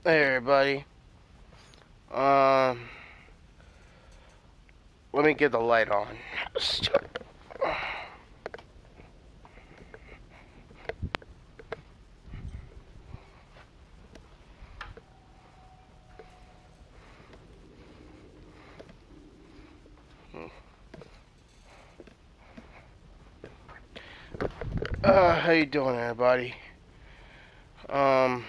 Hey everybody. Um, Let me get the light on. How you doing, everybody? Um,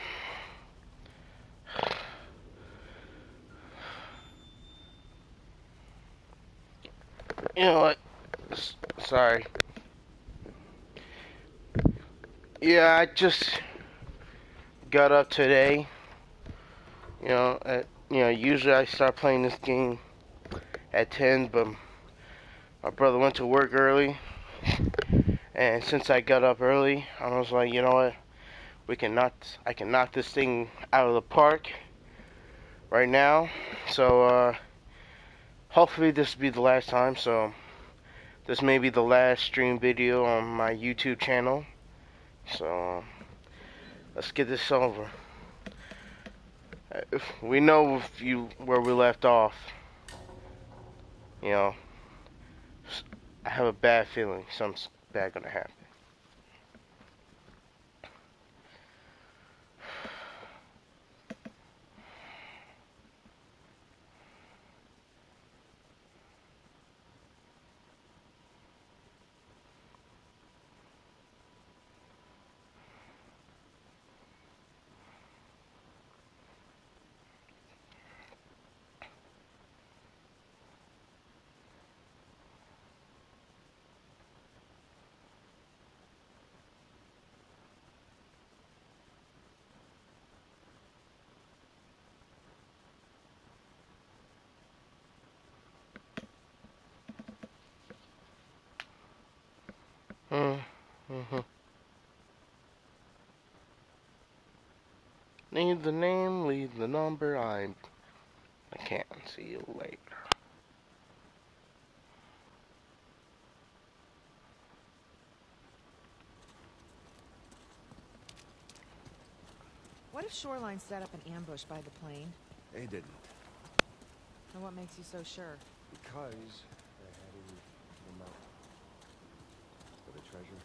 you know what? Sorry. Yeah, I just got up today. Usually I start playing this game at 10, but my brother went to work early, and since I got up early, I was like, you know what? I can knock this thing out of the park right now. So, hopefully this will be the last time. So, this may be the last stream video on my YouTube channel. So, let's get this over. If we know where we left off. You know, I have a bad feeling something's bad gonna happen. Mm-hmm. Leave the name, leave the number. I can't see you later. What if Shoreline set up an ambush by the plane? They didn't. And what makes you so sure? Because they're heading to the mountain for the treasure.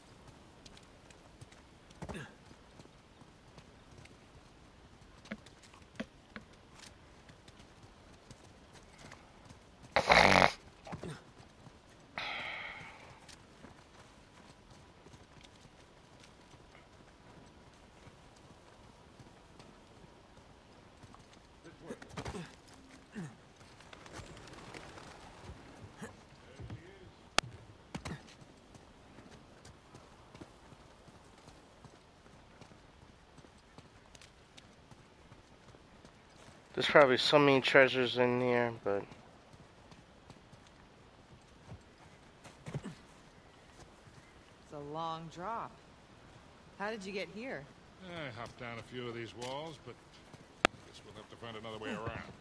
There's probably so many treasures in here, but It's a long drop. How did you get here? I hopped down a few of these walls, but guess we'll have to find another way around.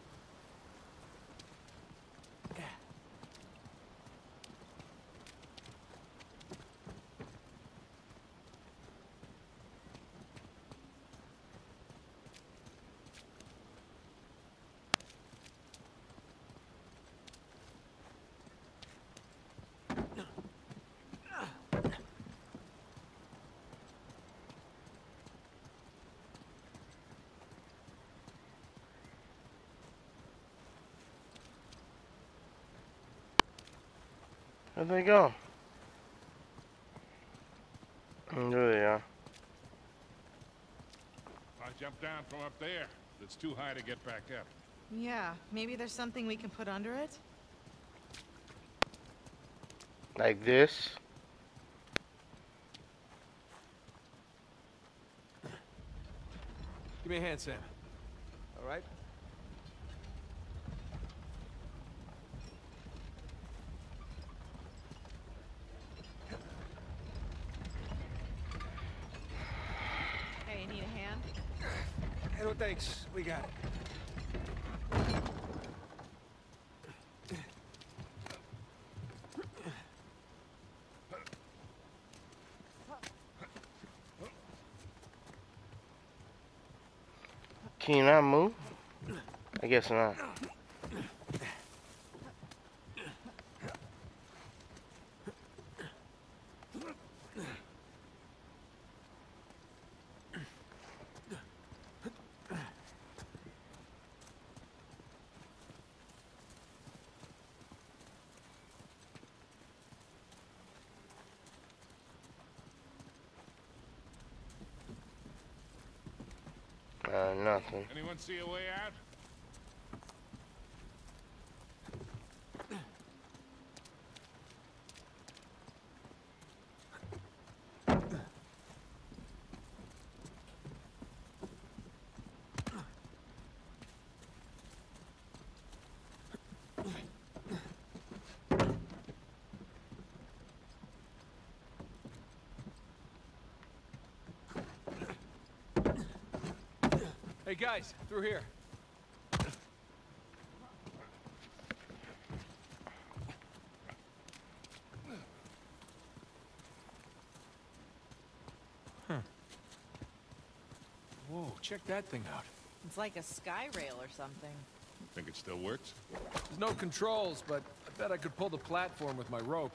where'd they go? There they are. I jumped down from up there. It's too high to get back up. Yeah, maybe there's something we can put under it? Like this. Give me a hand, Sam. All right? Hey, need a hand? Hey, no thanks. We got it. Can you not move? I guess not. Nothing. Anyone see a way out? Hey guys, through here. Huh. Whoa, check that thing out. It's like a sky rail or something. Think it still works? There's no controls, but I bet I could pull the platform with my rope.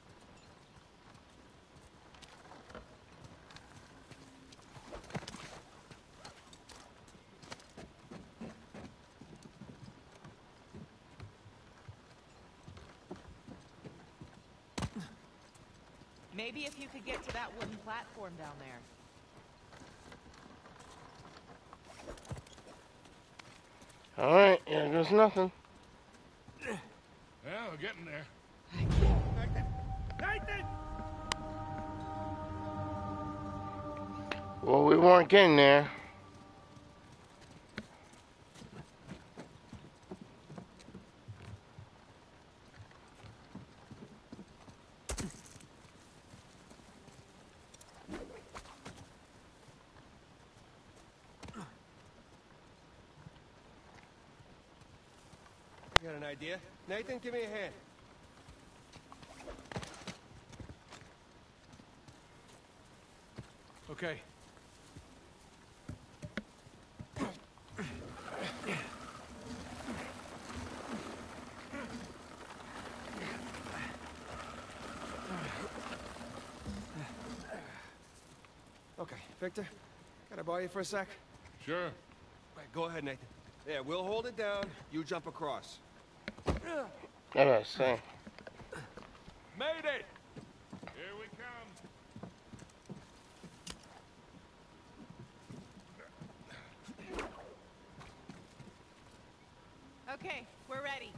Maybe if you could get to that wooden platform down there. Alright, yeah, there's nothing. Well, we're getting there. Well, we weren't getting there. You got an idea? Nathan, give me a hand. Okay. Okay, Victor, can I borrow you for a sec? Sure. Right, go ahead, Nathan. Yeah, we'll hold it down. You jump across. I gotta say. Made it! Here we come. Okay, we're ready.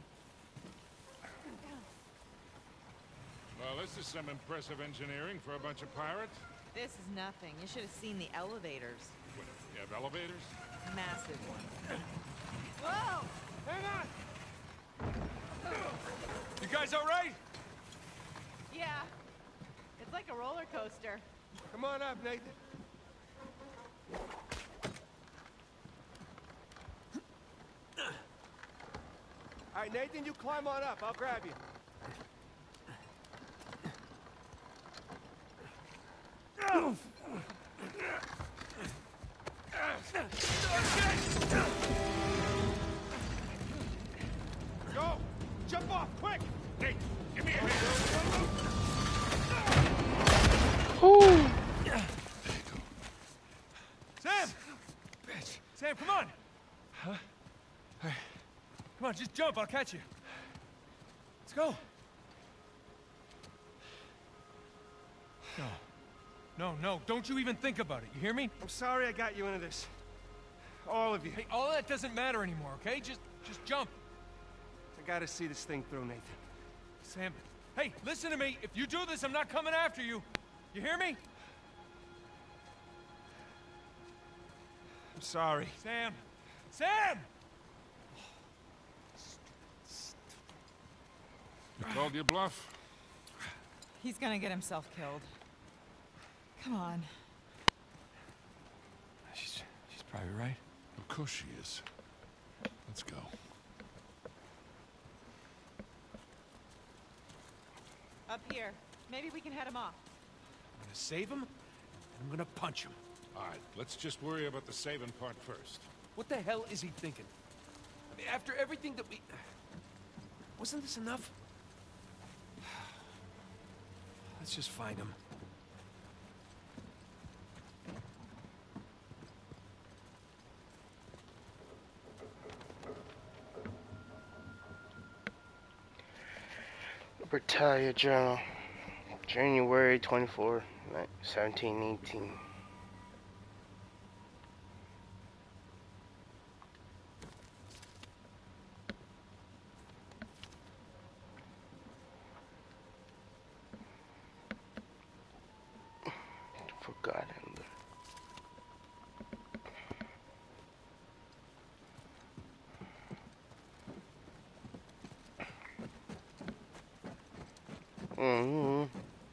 Well, this is some impressive engineering for a bunch of pirates. This is nothing. You should have seen the elevators. What, you have elevators? Massive ones. Whoa! Hang on! You guys all right? Yeah. It's like a roller coaster. Come on up, Nathan. All right, Nathan, you climb on up. I'll grab you. Go! Jump off, quick! Nate, give me a hand. Whew. Sam! Bitch. Sam, come on! Huh? All right. Come on, just jump. I'll catch you. Let's go. No. No, no. Don't you even think about it. You hear me? I'm sorry I got you into this. All of you. Hey, all that doesn't matter anymore, okay? Just jump. I gotta see this thing through, Nathan. Sam, hey, listen to me. If you do this, I'm not coming after you. You hear me? I'm sorry. Sam! Sam! You called your bluff? He's gonna get himself killed. Come on. She's probably right. Of course she is. Let's go. Up here. Maybe we can head him off. I'm gonna save him, and I'm gonna punch him. All right, let's just worry about the saving part first. What the hell is he thinking? I mean, after everything that we... Wasn't this enough? Let's just find him. Battalion Journal, January 24, 1718. Forgotten. Mm-hmm.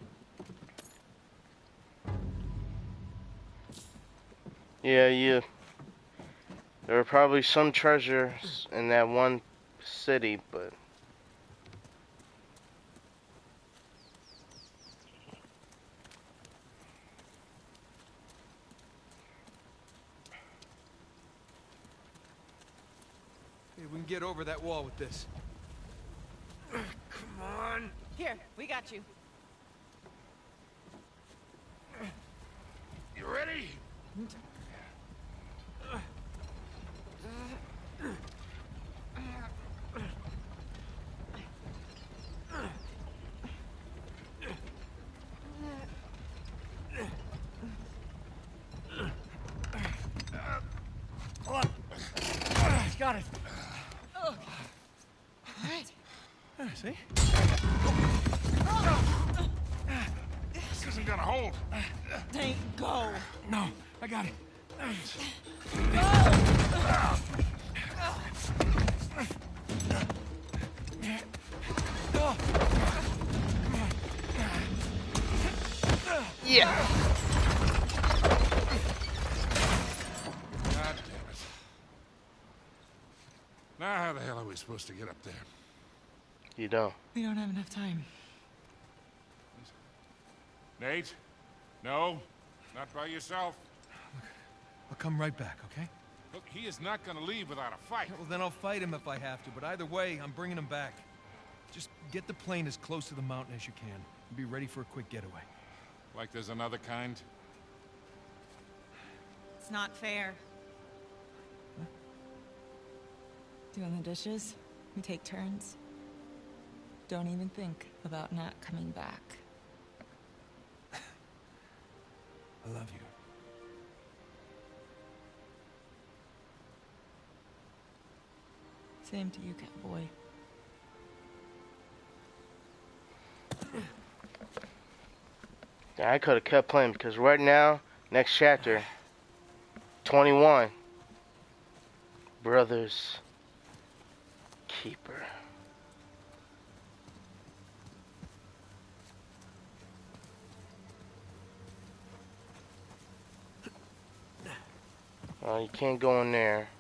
Yeah. There were probably some treasures in that one city, but Hey, we can get over that wall with this. Come on. Here, we got you. You ready? Hold on. Got it. All right. See? This isn't gonna hold. Tank, go. No, I got it. yeah. God damn it. Now how the hell are we supposed to get up there? You don't. We don't have enough time. Nate? No, not by yourself. I'll come right back, okay? Look, he is not gonna leave without a fight. Well, then I'll fight him if I have to, but either way, I'm bringing him back. Just get the plane as close to the mountain as you can, and be ready for a quick getaway. Like there's another kind? It's not fair. Huh? Doing the dishes, we take turns. Don't even think about not coming back. I love you. Same to you, Catboy. Yeah, I could have kept playing because right now, next chapter, 21, Brothers Keeper. Oh, you can't go in there.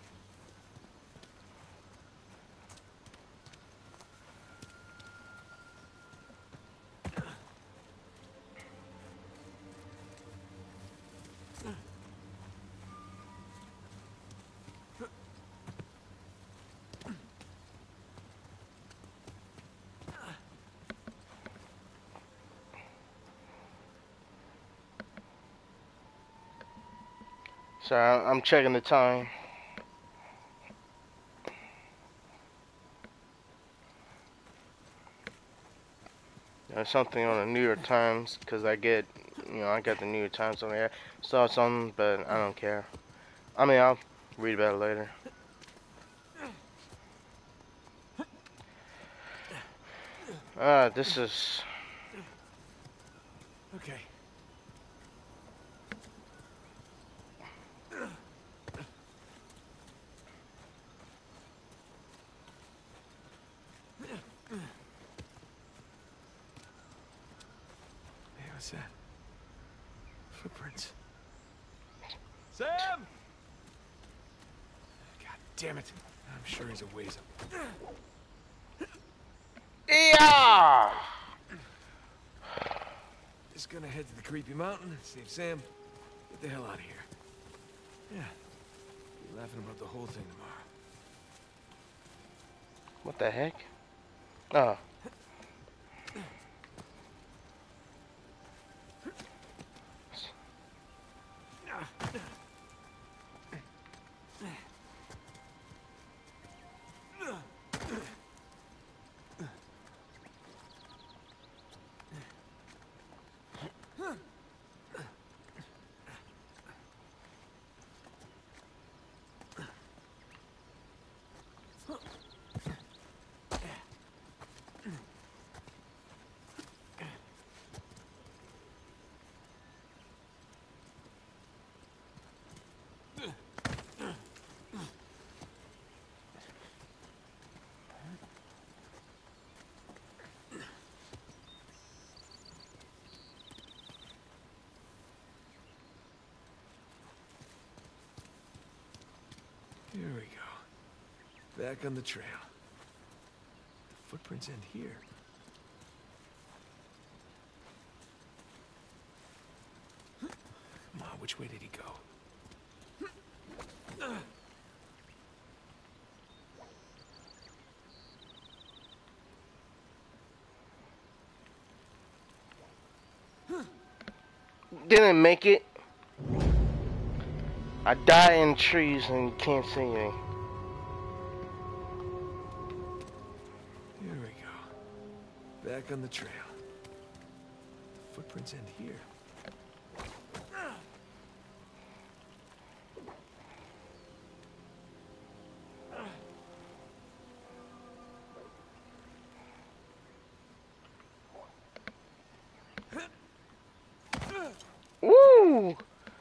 So I'm checking the time. There's something on the New York Times because I got the New York Times on there. Saw something, but I don't care. I mean, I'll read about it later. This is... Okay. Hey, what's that? Footprints. Sam! God damn it. I'm sure he's a ways up. Yeah! Just gonna head to the creepy mountain, save Sam, get the hell out of here. Yeah. Laughing about the whole thing tomorrow. What the heck? Oh. Here we go. Back on the trail. The footprints end here. Come on, which way did he go? Didn't make it. I die in trees and you can't see me. Here we go. Back on the trail. The footprints end here. Woo!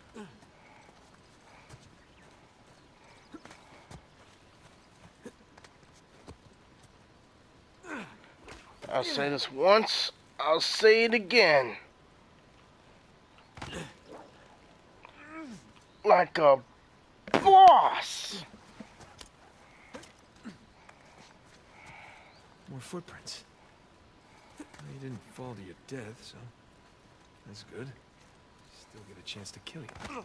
I'll say this once, I'll say it again. Like a boss! More footprints. Well, you didn't fall to your death, so that's good. Still get a chance to kill you.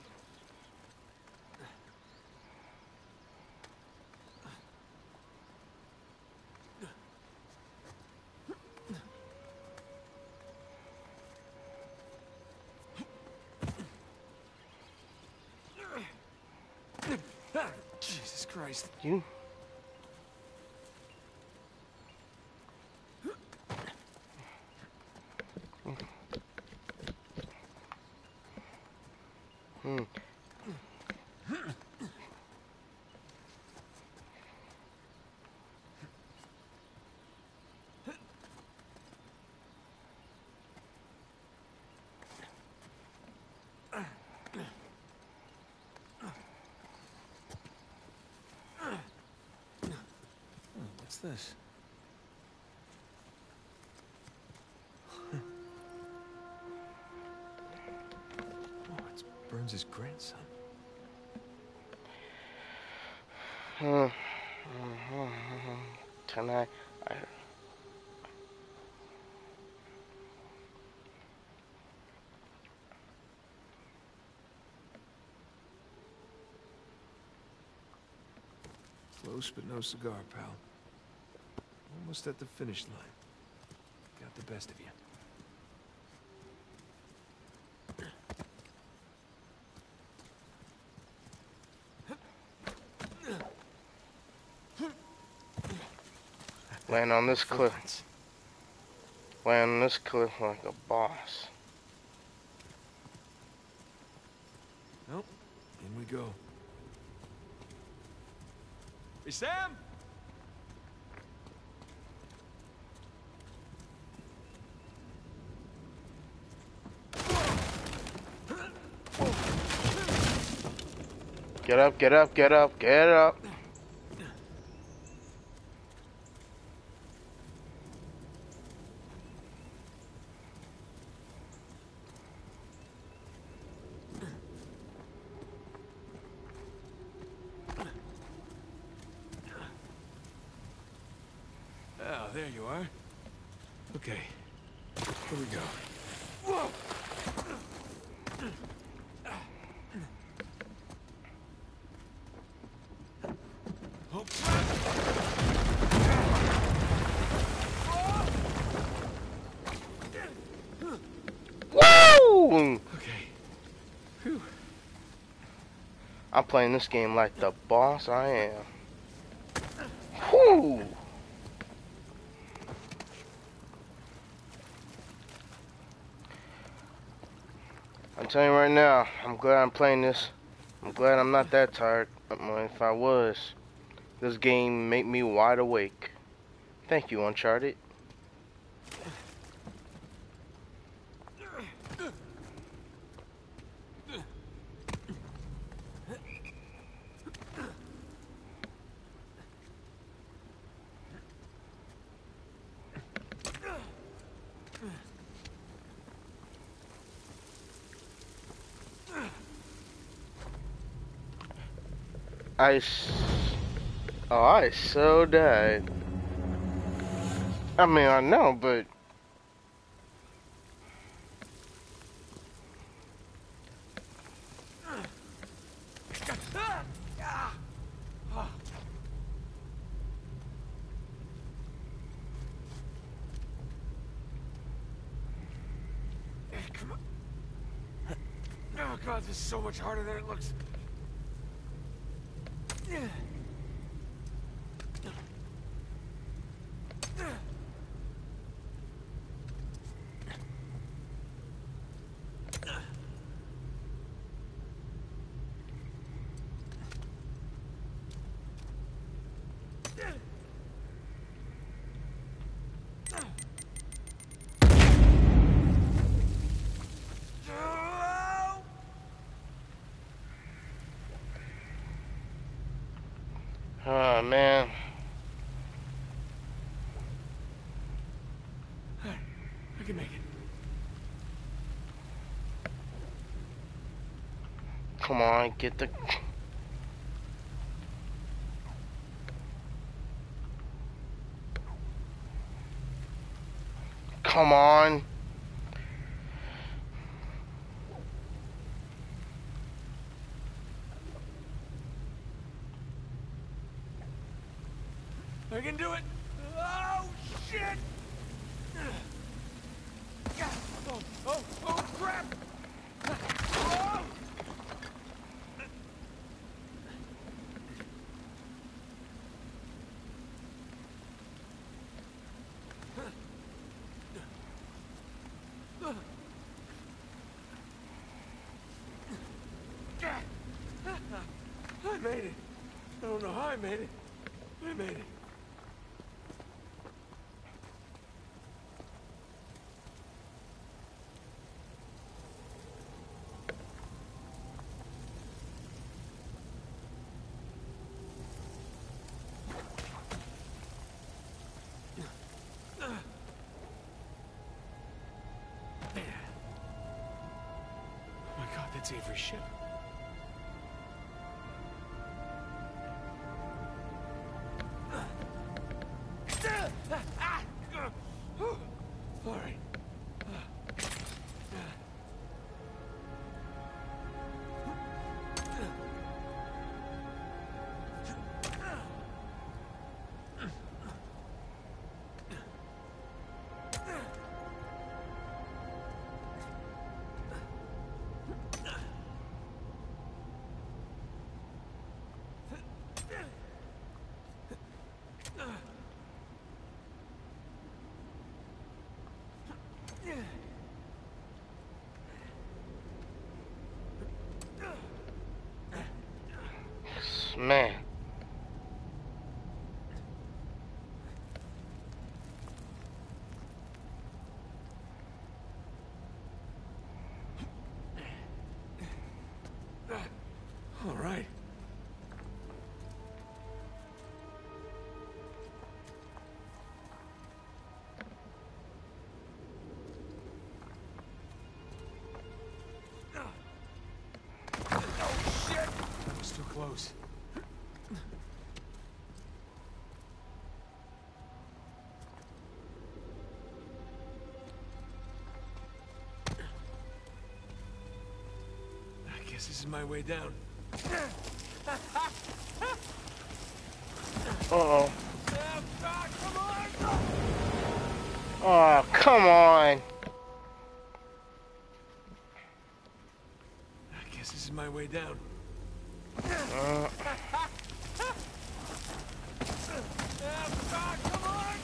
Jesus Christ. You? What's this? Oh, it's Burns' grandson. Can I Close but no cigar, pal. Almost at the finish line. Got the best of you. land on this cliff? Footprints. Land on this cliff like a boss. Nope. In we go. Hey, Sam! Get up, get up, get up, get up. Oh, there you are. Okay. Here we go. I'm playing this game like the boss I am. Whoo! I'm telling you right now, I'm glad I'm playing this. I'm glad I'm not that tired. If I was, this game made me wide awake. Thank you, Uncharted. I so died. I mean, I know, but Come on. Oh god, this is so much harder than it looks. oh man. I can make it. Come on, get the... Come on. I can do it. Oh shit! Oh crap! Oh! I made it. I don't know how I made it. I made it. Oh my god, that's Avery's ship. All right. Man. All right. Oh shit! It's too close. I guess this is my way down. Uh-oh. Oh god, come on! Oh, come on. I guess this is my way down. Come on!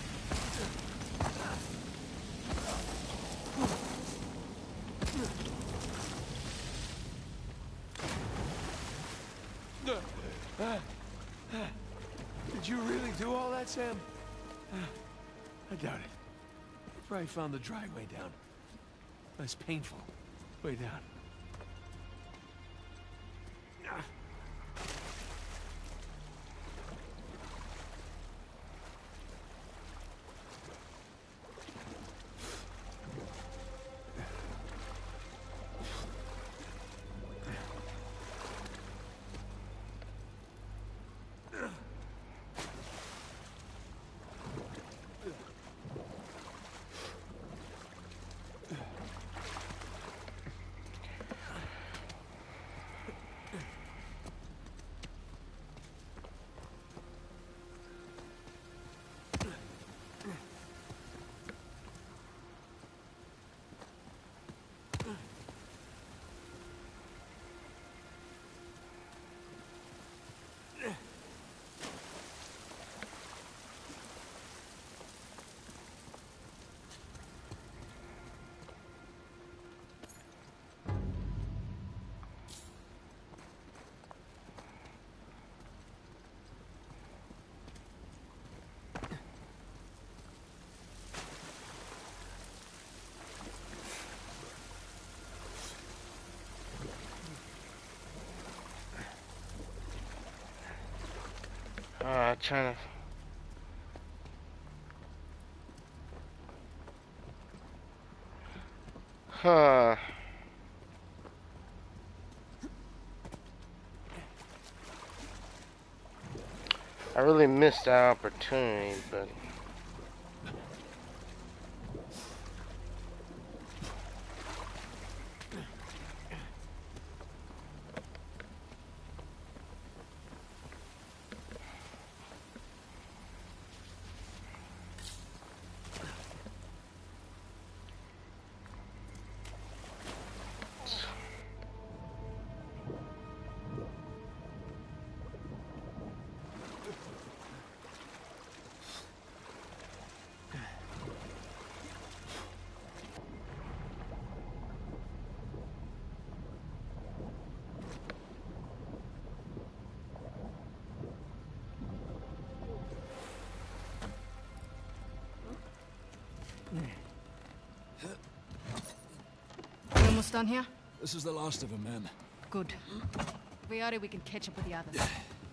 Did you really do all that, Sam? I doubt it. You probably found the dry way down. Less painful. Way down. Trying to. Huh. I really missed that opportunity, but. You almost done here? This is the last of them, man. Good. If we are, we can catch up with the others.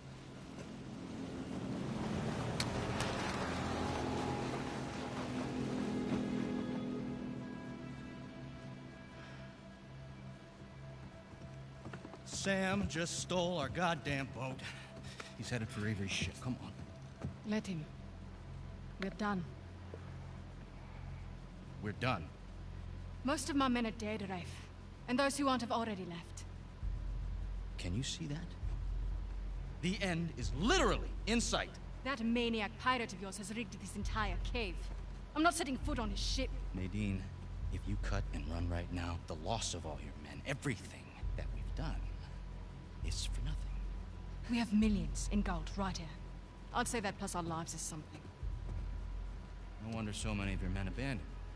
Sam just stole our goddamn boat. He's headed for Avery's ship. Come on. Let him. We're done. We're done. Most of my men are dead, Rafe. And those who aren't have already left. Can you see that? The end is literally in sight. That maniac pirate of yours has rigged this entire cave. I'm not setting foot on his ship. Nadine, if you cut and run right now, the loss of all your men, everything that we've done, is for nothing. We have millions in gold right here. I'd say that plus our lives is something. No wonder so many of your men abandoned.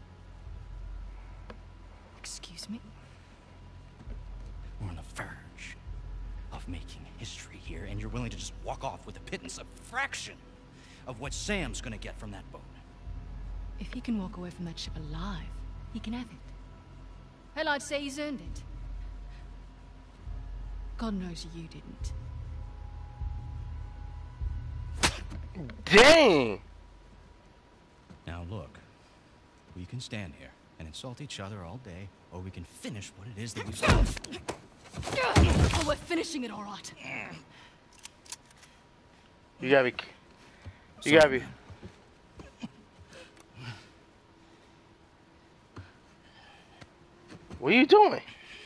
Excuse me? We're on the verge of making history here, and you're willing to just walk off with a pittance, a fraction of what Sam's gonna get from that boat. If he can walk away from that ship alive, he can have it. Hell, I'd say he's earned it. God knows you didn't. Dang! Now look, we can stand here and insult each other all day, or we can finish what it is that we've done. Oh, we're finishing it all right. You gotta be. You gotta be. What are you doing?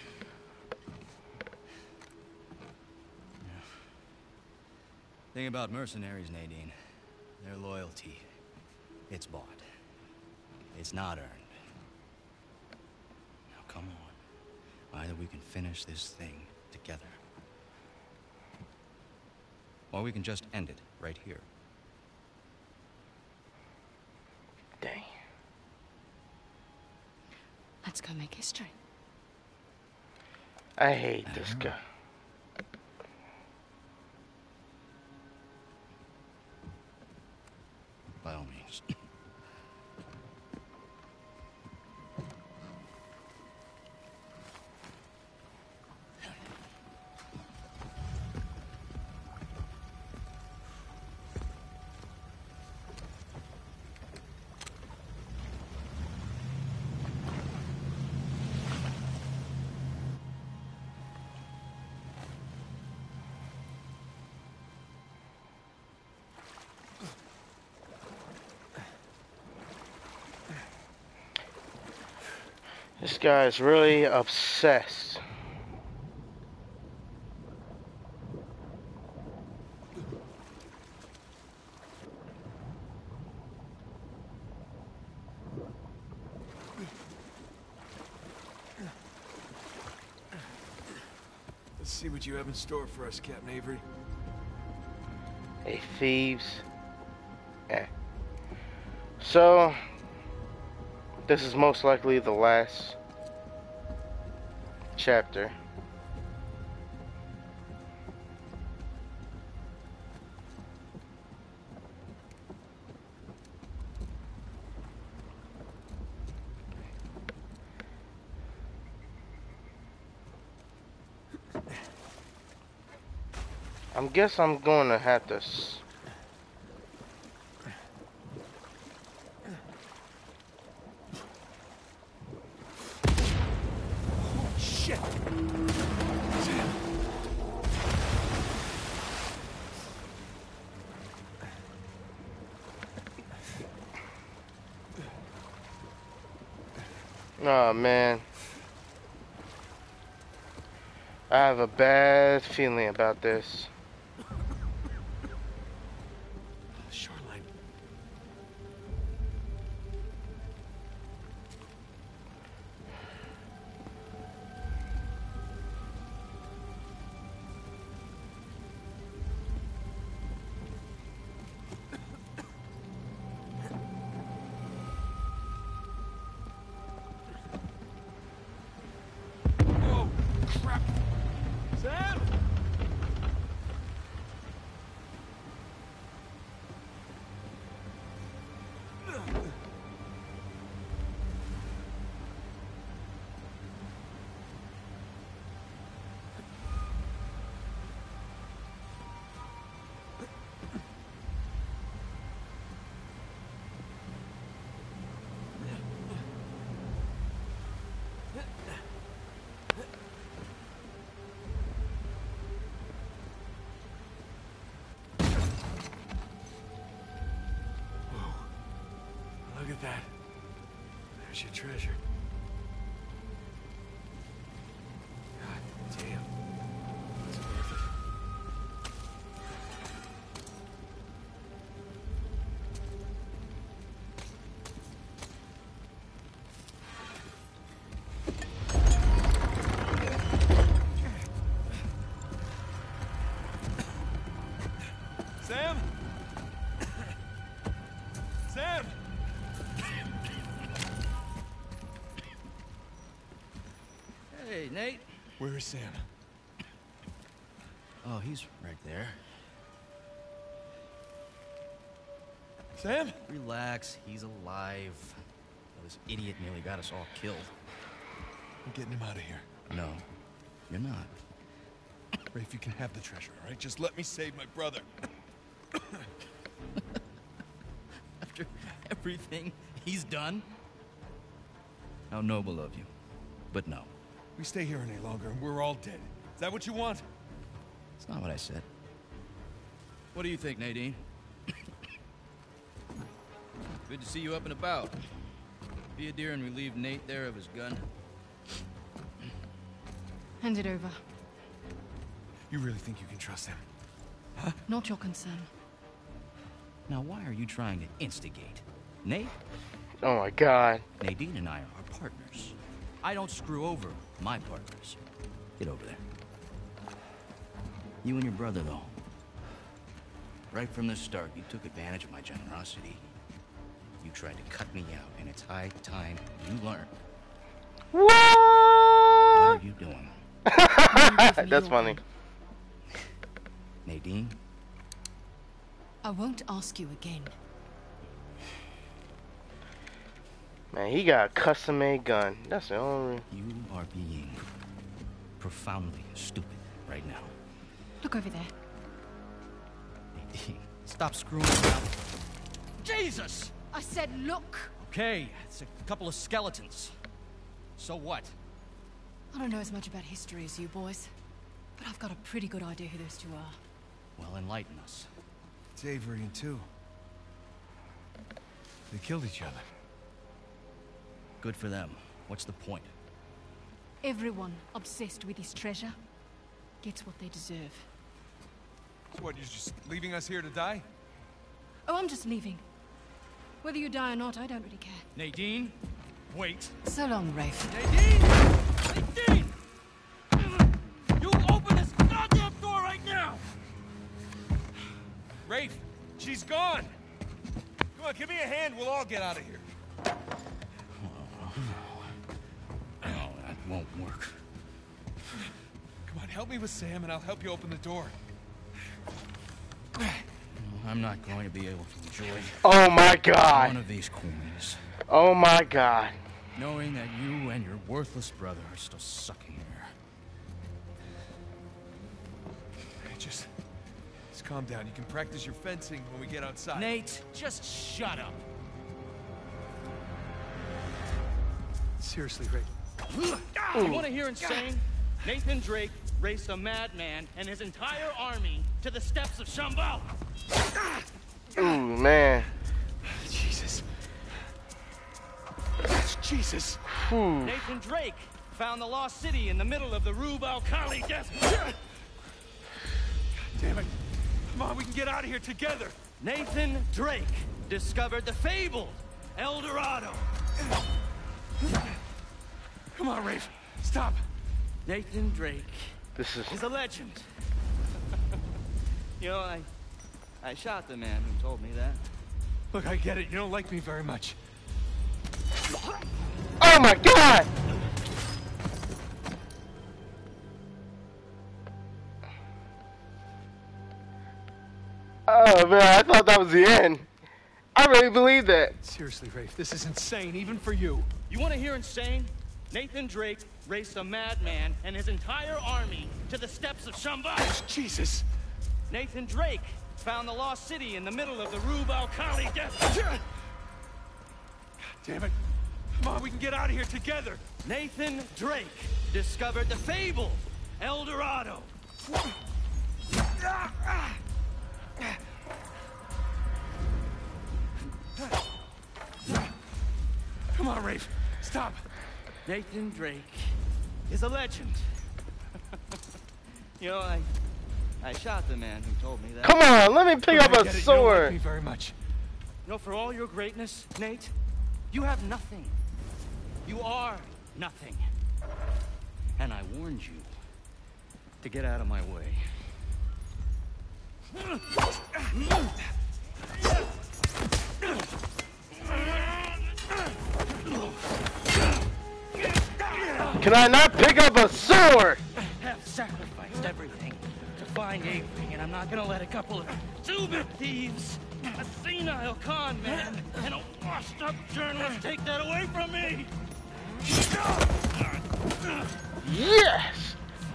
Thing about mercenaries, Nadine, their loyalty, it's bought. It's not earned. Now come on. Either we can finish this thing together, or we can just end it right here. go make history. I hate this guy. By all means. This guy is really obsessed. Let's see what you have in store for us, Captain Avery. Hey, thieves. Yeah. So, this is most likely the last chapter. I guess I'm going to have to Shit! Sam. Oh man, I have a bad feeling about this. Shoreline. Oh, crap! Sam! Look at that. There's your treasure. God damn. That's worth it. Sam? Sam! Hey, Nate. Where is Sam? Oh, he's right there. Sam? Relax, he's alive. Oh, this idiot nearly got us all killed. I'm getting him out of here. No, you're not. Rafe, you can have the treasure, all right? Just let me save my brother. After everything he's done? How noble of you. But no, We stay here any longer and we're all dead. Is that what you want? it's not what I said. What do you think, Nadine? Good to see you up and about. Be a dear and relieve Nate there of his gun. Hand it over. You really think you can trust him? Not your concern. Now, why are you trying to instigate? Nate? Oh my god. Nadine and I are partners. I don't screw over my partners. Get over there. You and your brother, though. Right from the start, you took advantage of my generosity. You tried to cut me out, and it's high time you learn What What? are you doing? That's funny. Nadine? I won't ask you again. Man, he got a custom-made gun. That's the only. You are being profoundly stupid right now. Look over there. Nadine, stop screwing around. Jesus! I said look! Okay, it's a couple of skeletons. So what? I don't know as much about history as you boys, but I've got a pretty good idea who those two are. Well, enlighten us. It's Avery and two. They killed each other. Good for them. What's the point? Everyone obsessed with this treasure gets what they deserve. So what, you're just leaving us here to die? Oh, I'm just leaving. Whether you die or not, I don't really care. Nadine, wait. So long, Rafe. Nadine! Nadine! You open this goddamn door right now! Rafe, she's gone! Come on, give me a hand, we'll all get out of here. No, that won't work. Come on, help me with Sam and I'll help you open the door. I'm not going to be able to enjoy Oh my one God. of these coins, Oh my God. knowing that you and your worthless brother are still sucking air. Hey, just calm down. You can practice your fencing when we get outside. Nate, just shut up. Seriously, Rafe. You want to hear insane? Nathan Drake raced a madman and his entire army to the steps of Shambhala. Ooh, man. Jesus. Jesus. Whew. Nathan Drake found the lost city in the middle of the Rub al-Khali desert. Damn it. Come on, we can get out of here together. Nathan Drake discovered the fabled El Dorado. Come on, Rafe. Stop. Nathan Drake This is. is a legend. You know, I shot the man who told me that. Look, I get it. You don't like me very much. Oh my God. Oh man, I thought that was the end. I really believe that. Seriously, Rafe, this is insane, even for you. You want to hear insane? Nathan Drake raced a madman and his entire army to the steps of Shambhala. Jesus. Nathan Drake found the lost city in the middle of the Rub al-Khali desert. Damn it. Come on, we can get out of here together. Nathan Drake discovered the fabled El Dorado. Come on, Rafe. Stop. Nathan Drake is a legend. You know, I shot the man who told me that. Come on, let me pick Look, up I a get it. You don't like me sword. very much. You know, for all your greatness, Nate, you have nothing. You are nothing. And I warned you to get out of my way. Can I not pick up a sword? Have sacrificed everything to find Avery, and I'm not gonna let a couple of two-bit thieves, a senile con man, and a washed-up journalist take that away from me! Yes.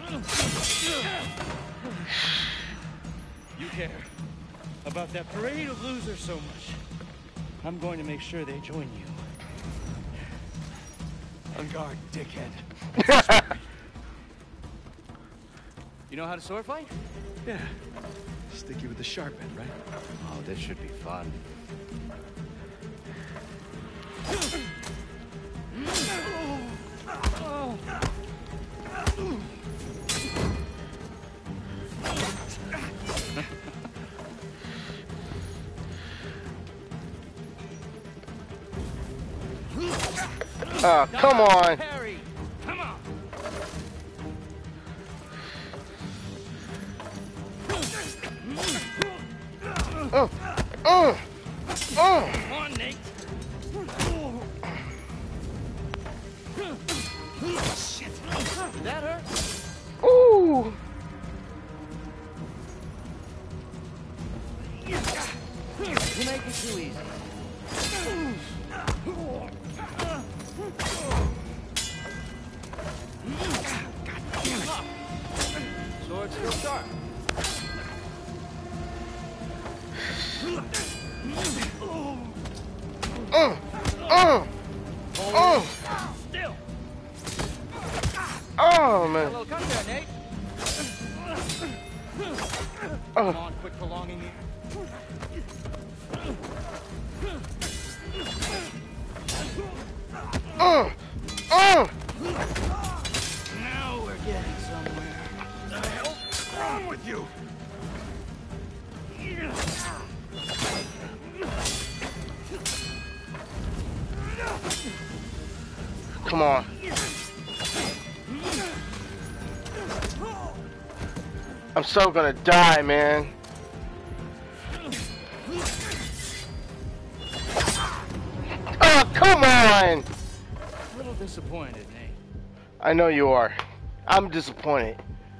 You care about that parade of losers so much. I'm going to make sure they join you. On guard, dickhead. You know how to sword fight? Yeah. Sticky with the sharp end, right? Oh, this should be fun. Oh, come on. Harry, come on. Come on, Nate. Shit. That hurt? Ooh! You make it too easy. God damn it. Sword still sharp. Still. Oh, man. A little cut there, Nate. Come on, quit prolonging it. Now we're getting somewhere. What the hell's wrong with you? Come on. I'm so gonna die, man. Oh, come on! A little disappointed, Nate. I know you are. I'm disappointed.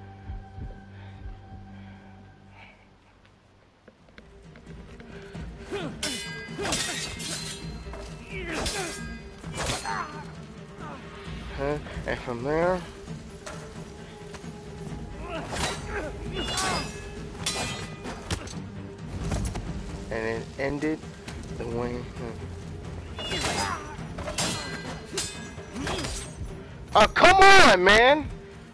Huh? And from there... and it ended the way... Oh, come on, man!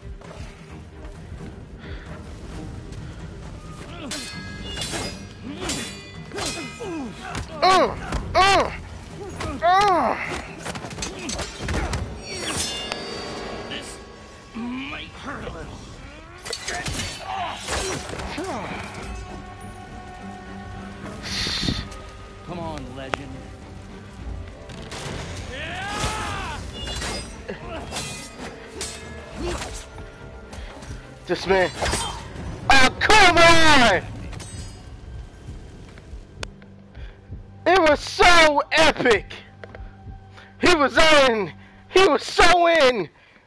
This might hurt a little. Come on, legend. This man. Oh, come on! It was so epic. He was in. He was so in.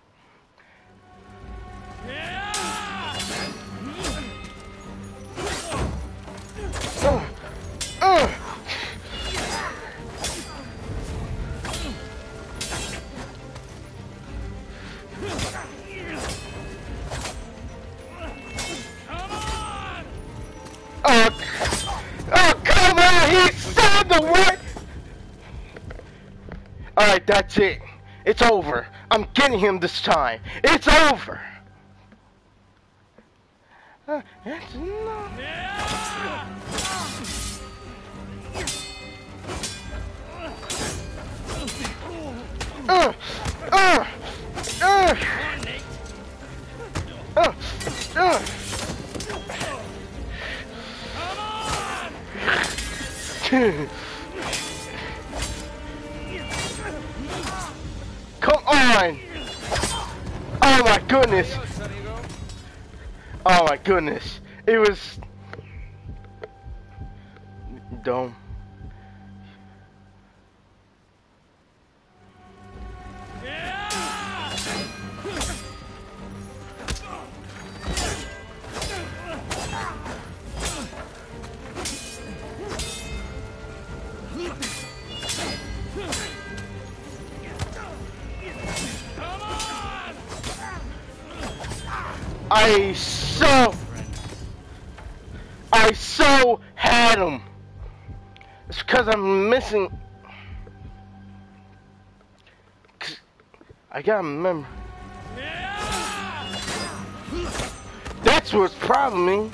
Oh, come on! He saw the what? Alright, that's it. It's over. I'm getting him this time. It's over. That's enough. Come on! Oh my goodness! Oh my goodness! It was dumb. I so had him. It's because I'm missing. I gotta remember. That's what's problem me.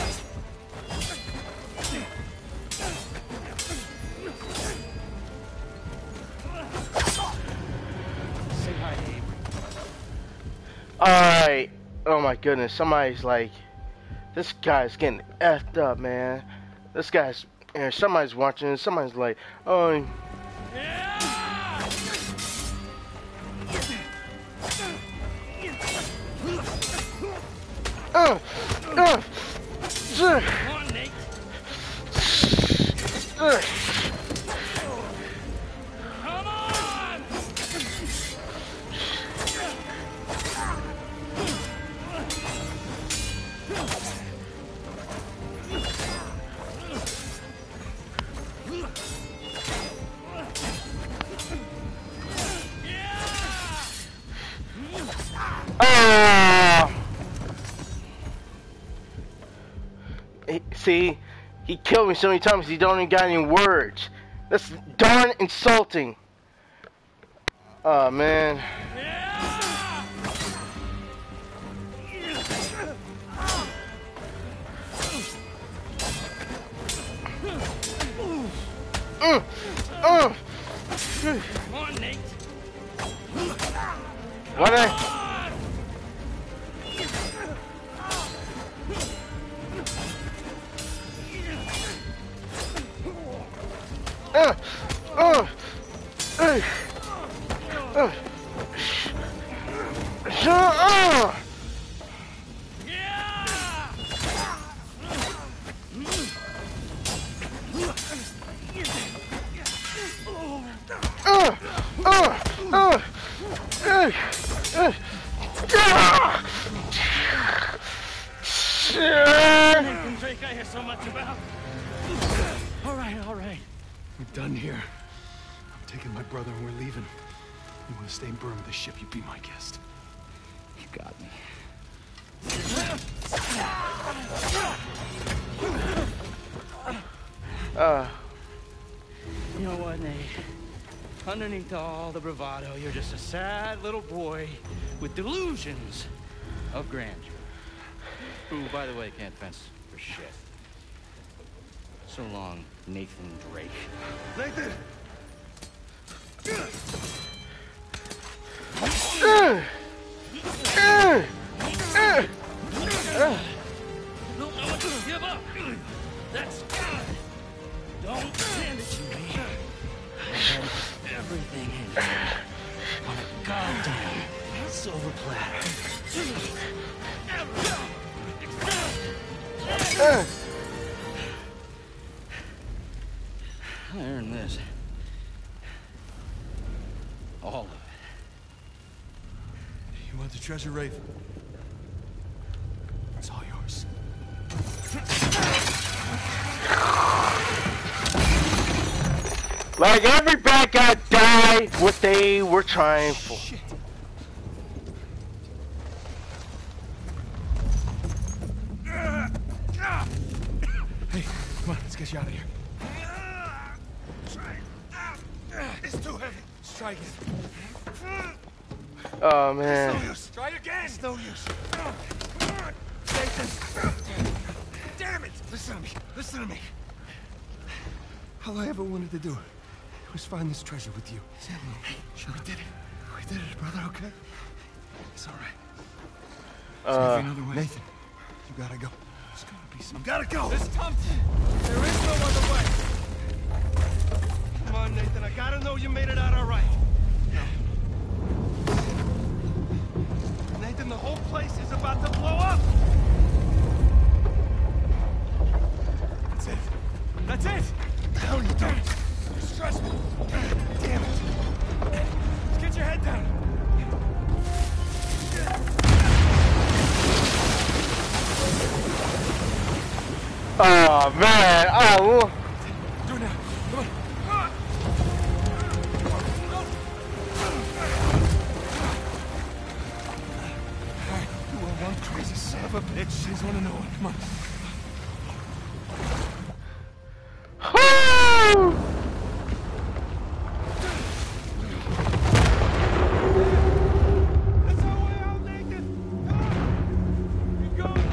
Say hi, Abe. Alright. Oh my goodness. Somebody's like, this guy's getting effed up, man. This guy's, and somebody's watching it. Somebody's like, oh. Come on, Nate. Come on! See, he killed me so many times he don't even got any words. That's darn insulting. Oh man. Come on, Nate. What I? Nathan Drake I hear so much about. All right, all right. We're done here. I'm taking my brother and we're leaving. You want to stay and burn with the ship, you be my guest. You got me. You know what, Nate? Underneath all the bravado, you're just a sad little boy with delusions of grandeur. Who, by the way, can't fence for shit. So long, Nathan Drake. Nathan! Don't know what to give up. That's good. Don't send it to me. I had everything in here on a goddamn silver platter. I earned this. All of it. You want the treasure, Rafe? It's all yours. Like every bad guy died what they were trying for. Shit. Hey, come on, let's get you out of here. It's too heavy. Let's try again. Oh man. No use. Try again. It's no use. Nathan. Damn it. Listen to me. Listen to me. All I ever wanted to do was find this treasure with you. Sure, we did it. We did it, brother, okay? It's all right. Another way. Nathan, you gotta go. There's gotta be some. You gotta go! This Thompson! There is no other way! Come on, Nathan, I gotta know you made it out all right. No. Nathan, the whole place is about to blow up! That's it! That's it! What the hell are you doing? Just trust me. Damn it. Just get your head down! Oh man. Oh. Do it now! Come on! You are one crazy son of a bitch. She's one to know it. Come on. Woo! That's our way out, Nathan! Come on! Keep going!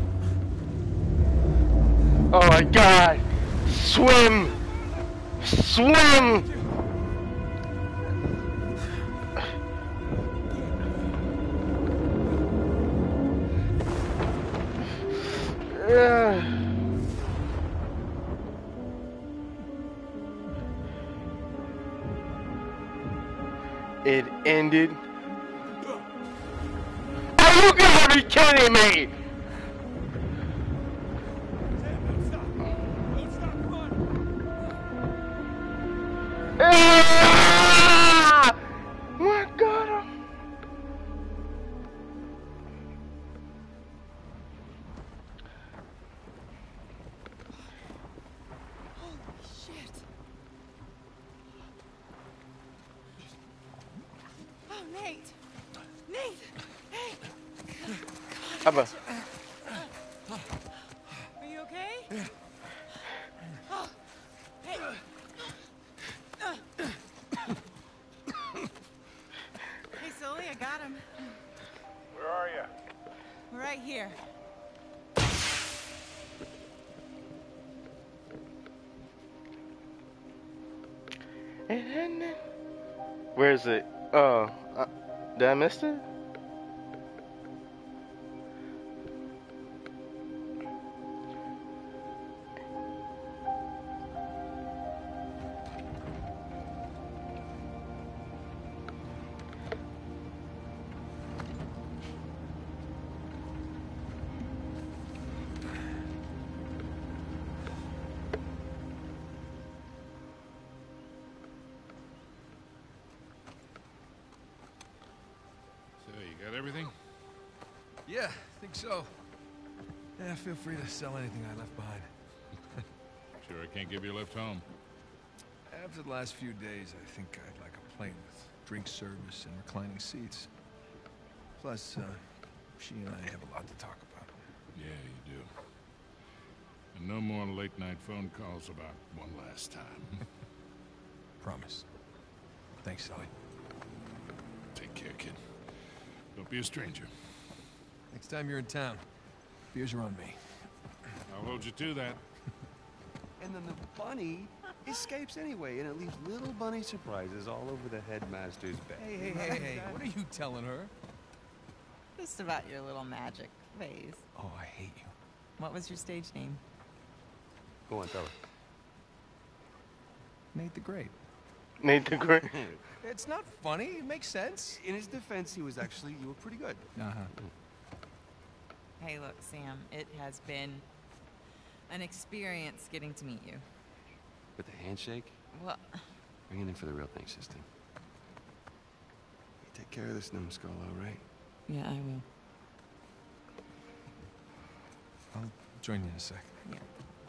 Oh my god. Swim. Swim. It ended. Are you gotta be kidding me? Sam, don't stop! Don't stop, come on! Ah! My God. Holy shit. Oh, Nate. Nate. Hey. Abba. Are you okay? here. Where is it? Oh, did I miss it? So, you got everything? Yeah, I think so. Yeah, feel free to sell anything I left behind. Sure I can't give you a lift home. After the last few days, I think I'd like a plane with drink service and reclining seats. Plus, she and I have a lot to talk about. Yeah, you do. And no more late-night phone calls about one last time. Promise. Thanks, Sully. Take care, kid. Don't be a stranger. Next time you're in town, beers are on me. I'll hold you to that. And then the bunny escapes anyway, and it leaves little bunny surprises all over the headmaster's bed. Hey, what are you telling her? Just about your little magic phase. Oh, I hate you. What was your stage name? Go on, tell her. Nate the Great. Nate the Great. It's not funny. It makes sense. In his defense, you were pretty good. Uh-huh. Hey, look, Sam, it has been an experience getting to meet you. With the handshake, Well, bring it in for the real thing, sister. You take care of this numbskull, all right? yeah, I will. I'll join you in a sec. Yeah.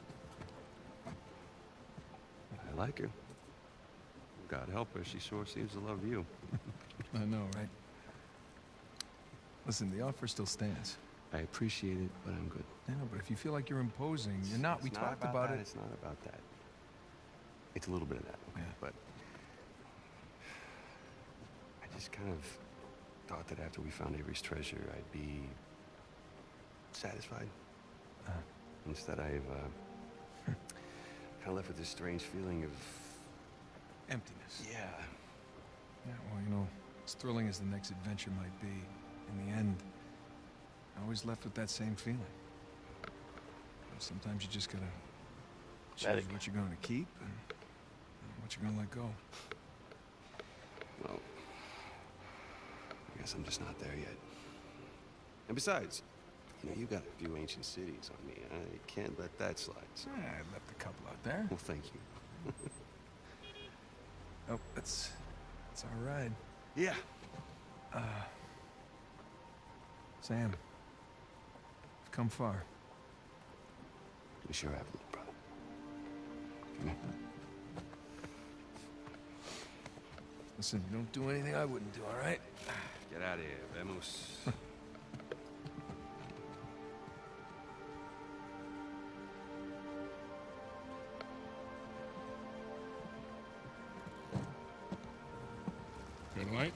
I like her. God help her, she sure seems to love you. I know, right? Listen, the offer still stands. I appreciate it, but I'm good. I know, but if you feel like you're imposing, you're not. We talked about it. It's not about that. It's a little bit of that, okay? Yeah. But I just kind of thought that after we found Avery's treasure, I'd be satisfied. Instead, I've kind of left with this strange feeling of Emptiness. yeah. Yeah, well, you know, as thrilling as the next adventure might be, in the end, I always left with that same feeling. Sometimes you just gotta choose what you're going to keep and what you're gonna let go. Well, I guess I'm just not there yet. And besides, you know, you got a few ancient cities on me. I can't let that slide. So. Yeah, I left a couple out there. Well, thank you. Oh, that's all right. Yeah. Sam, you've come far. We sure have, little brother. Come here. Listen, you don't do anything I wouldn't do, all right? Get out of here, vamos. Good night.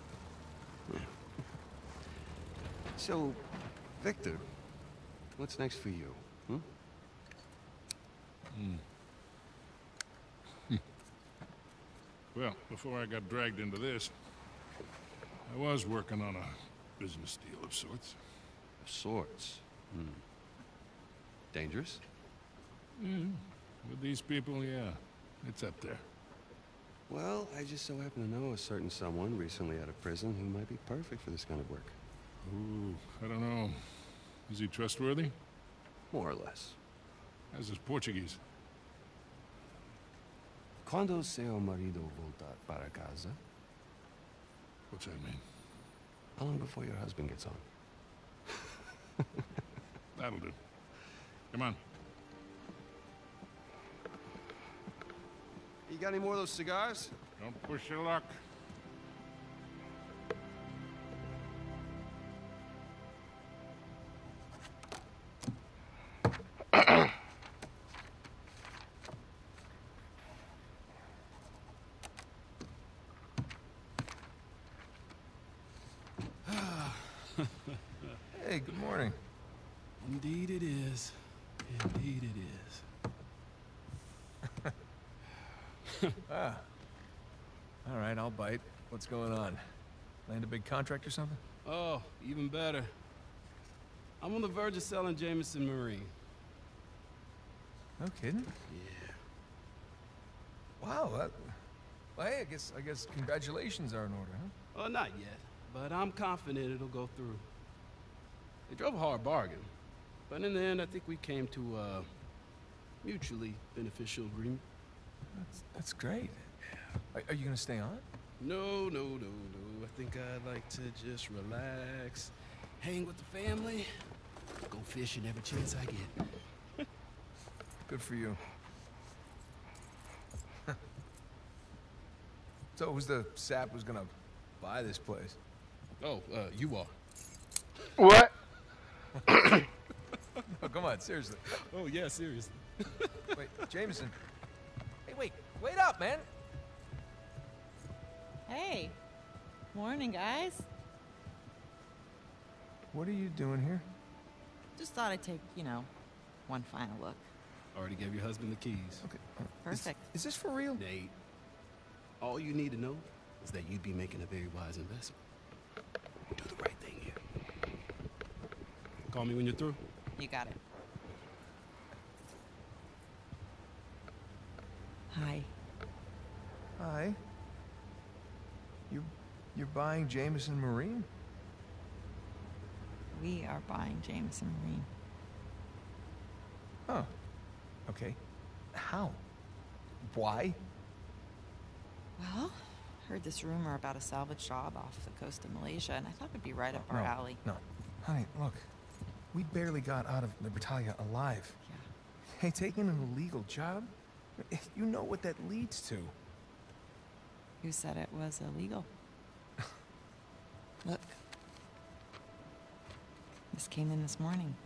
So, Victor, what's next for you? Well, before I got dragged into this, I was working on a business deal of sorts. Of sorts. Dangerous? With these people, yeah. It's up there. Well, I just so happen to know a certain someone recently out of prison who might be perfect for this kind of work. Ooh, I don't know. Is he trustworthy? More or less. How's his Portuguese? Quando seu marido voltar para casa? What's that mean? How long before your husband gets on? That'll do. Come on. You got any more of those cigars? Don't push your luck. Hey, good morning. Indeed it is. Indeed it is. Ah. All right, I'll bite. What's going on? Land a big contract or something? Oh, even better. I'm on the verge of selling Jameson Marine. No kidding? Yeah. Wow. Well, hey, I guess congratulations are in order, huh? Well, not yet, but I'm confident it'll go through. They drove a hard bargain, but in the end, I think we came to a mutually beneficial agreement. That's great. Are you gonna stay on? No. I think I'd like to just relax, hang with the family, go fishing every chance I get. Good for you. So who's the sap who's gonna buy this place? Oh, you are. What? Oh, come on, seriously. Oh, yeah, seriously. Wait, Jameson. Hey, wait up, man. Hey. Morning, guys. What are you doing here? Just thought I'd take, one final look. Already gave your husband the keys. Okay. Perfect. Is this for real? Nate, all you need to know is that you'd be making a very wise investment. Do the right thing here. Call me when you're through. You got it. Hi. Hi. You're buying Jameson Marine? We are buying Jameson Marine. Oh. Okay. How? Why? Well, heard this rumor about a salvage job off the coast of Malaysia, and I thought it'd be right up our alley. No. Honey, look. We barely got out of Libertalia alive. Yeah. Hey, taking an illegal job? You know what that leads to. Who said it was illegal? Look. This came in this morning.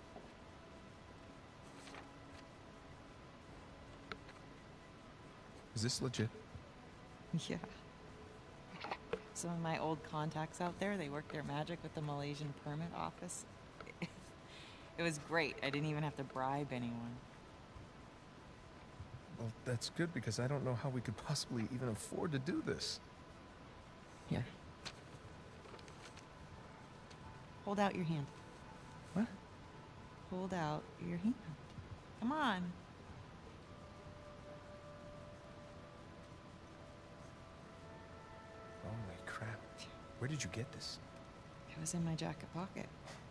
Is this legit? Yeah. Some of my old contacts out there, they worked their magic with the Malaysian permit office. It was great. I didn't even have to bribe anyone. Well, that's good because I don't know how we could possibly even afford to do this. Here. Hold out your hand. What? Hold out your hand. Come on. Holy crap. Where did you get this? It was in my jacket pocket.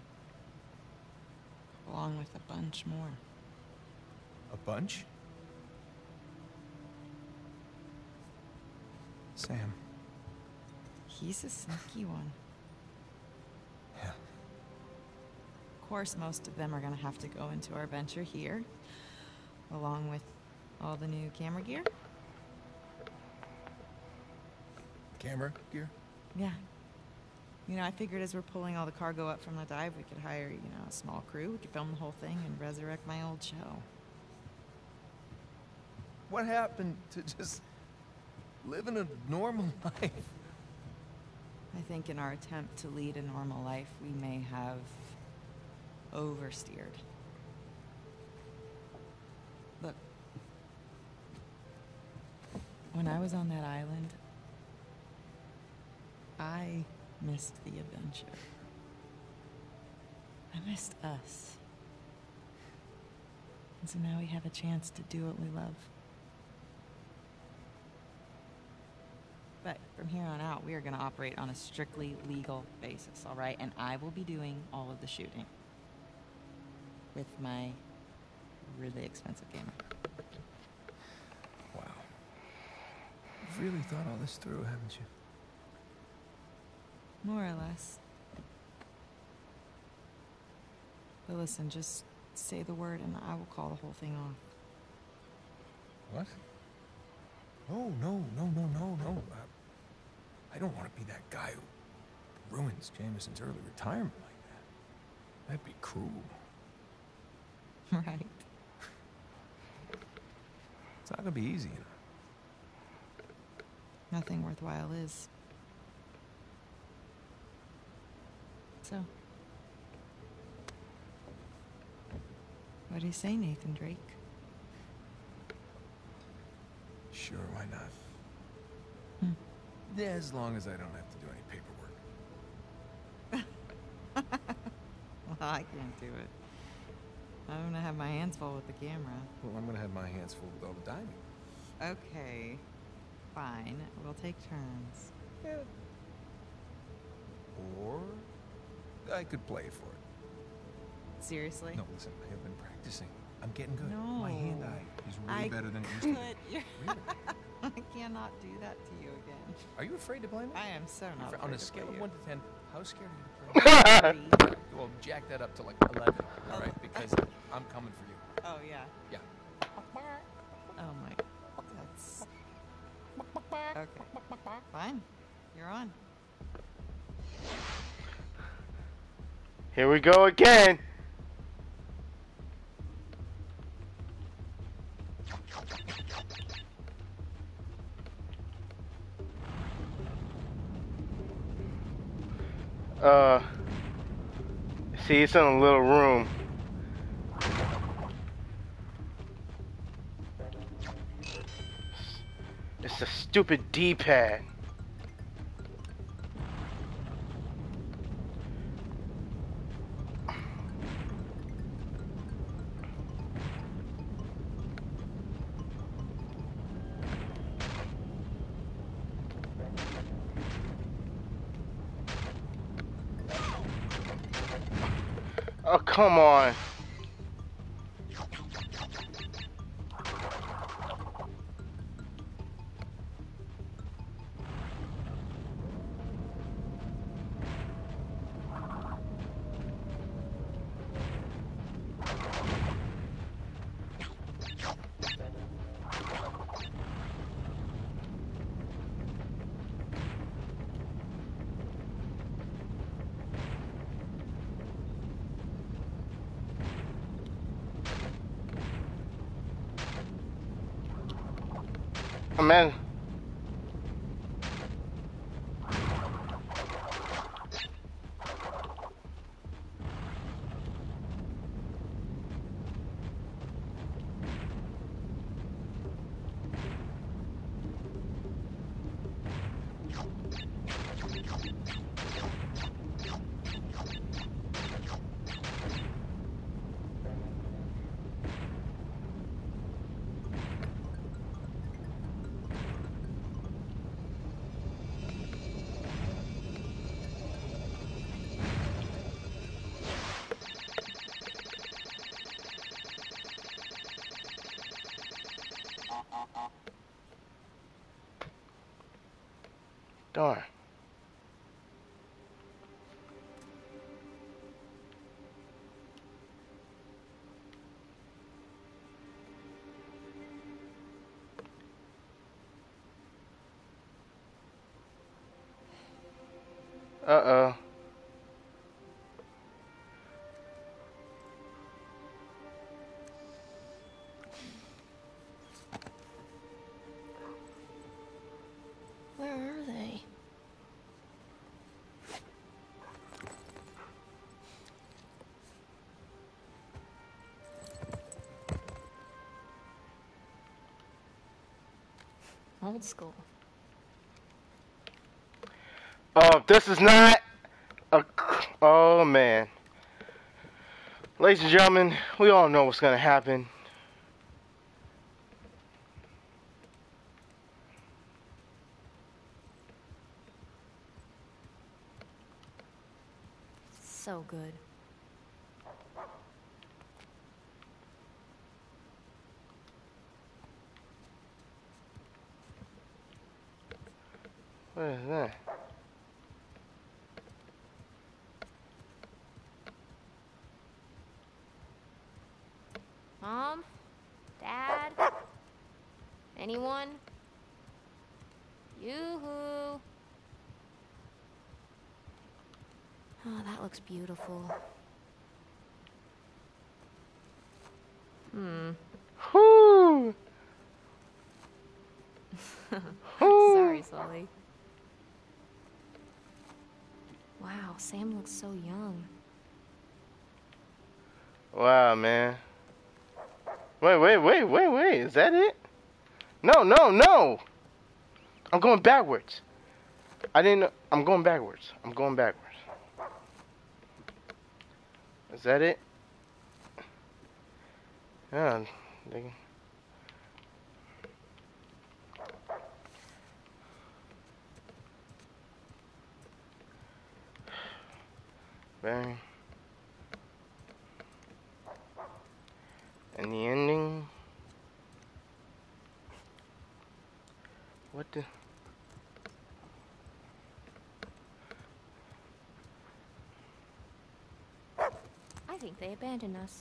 Along with a bunch more. A bunch? Sam. He's a sneaky one. Yeah. Of course, most of them are going to have to go into our venture here, along with all the new camera gear. Camera gear? Yeah. I figured as we're pulling all the cargo up from the dive, we could hire, a small crew. We could film the whole thing and resurrect my old show. What happened to just living a normal life? I think in our attempt to lead a normal life, we may have oversteered. Look, when I was on that island, I missed the adventure. I missed us. And so now we have a chance to do what we love. But from here on out, we are going to operate on a strictly legal basis, all right? And I will be doing all of the shooting with my really expensive camera. Wow. You've really thought all this through, haven't you? More or less. But listen, just say the word and I will call the whole thing off. What? No. I don't want to be that guy who ruins Jameson's early retirement like that. That'd be cruel. Right. It's not gonna be easy, Nothing worthwhile is. So, What do you say, Nathan Drake? Sure, why not? Hmm. Yeah, as long as I don't have to do any paperwork. Well, I can't do it. I'm gonna have my hands full with the camera. Well, I'm gonna have my hands full with all the diving. Okay. Fine. We'll take turns. Yeah. Or I could play for it. Seriously? No, listen, I have been practicing. I'm getting good. No. My hand-eye is way better than it used to be. Really? Really? I cannot do that to you again. Are you afraid to play me? I am so not On a afraid to scale play of you. 1 to 10, how scared are you to play me? 3. Well, jack that up to like 11, all right? Because I'm coming for you. Oh, yeah. Yeah. Oh, my. That's... Okay. Fine. You're on. Here we go again. See, it's in a little room. It's a stupid D-pad. Oh, come on. Oh, man. Darn. Uh-oh. Where are they? Old school. Oh, this is not a... Oh, man. Ladies and gentlemen, we all know what's gonna happen. So good. What is that? Mom? Dad? Anyone? Yoo-hoo! Oh, that looks beautiful. Whoo! Sorry, Sully. Wow, Sam looks so young. Wow, man. Wait. Is that it? No. I'm going backwards. I didn't know. I'm going backwards. Is that it? Yeah. Bang. And the ending. What the? I think they abandoned us.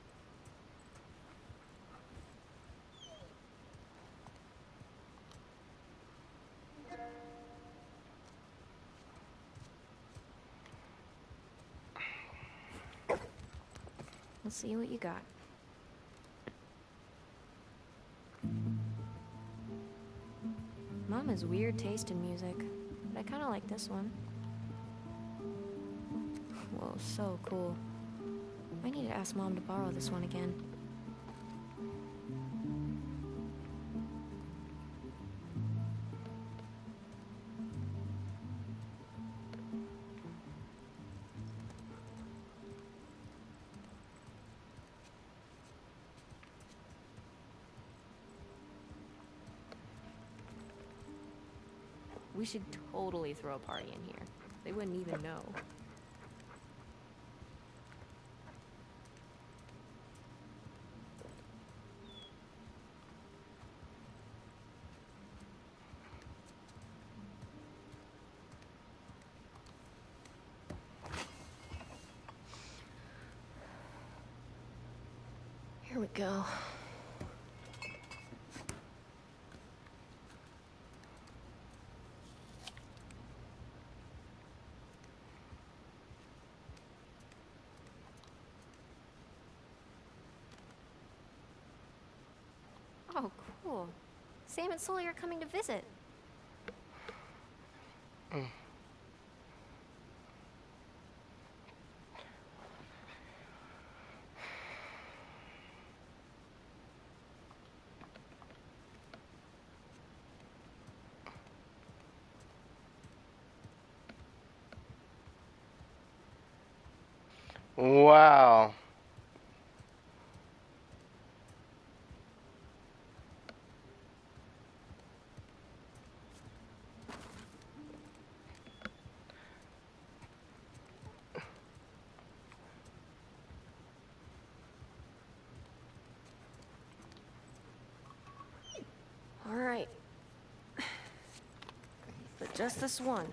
Let's see what you got. Mom has weird taste in music, but I kind of like this one. Whoa, so cool. I need to ask Mom to borrow this one again. We should totally throw a party in here. They wouldn't even know. Here we go. Oh, cool. Sam and Sully are coming to visit. Wow. All right. But just this one.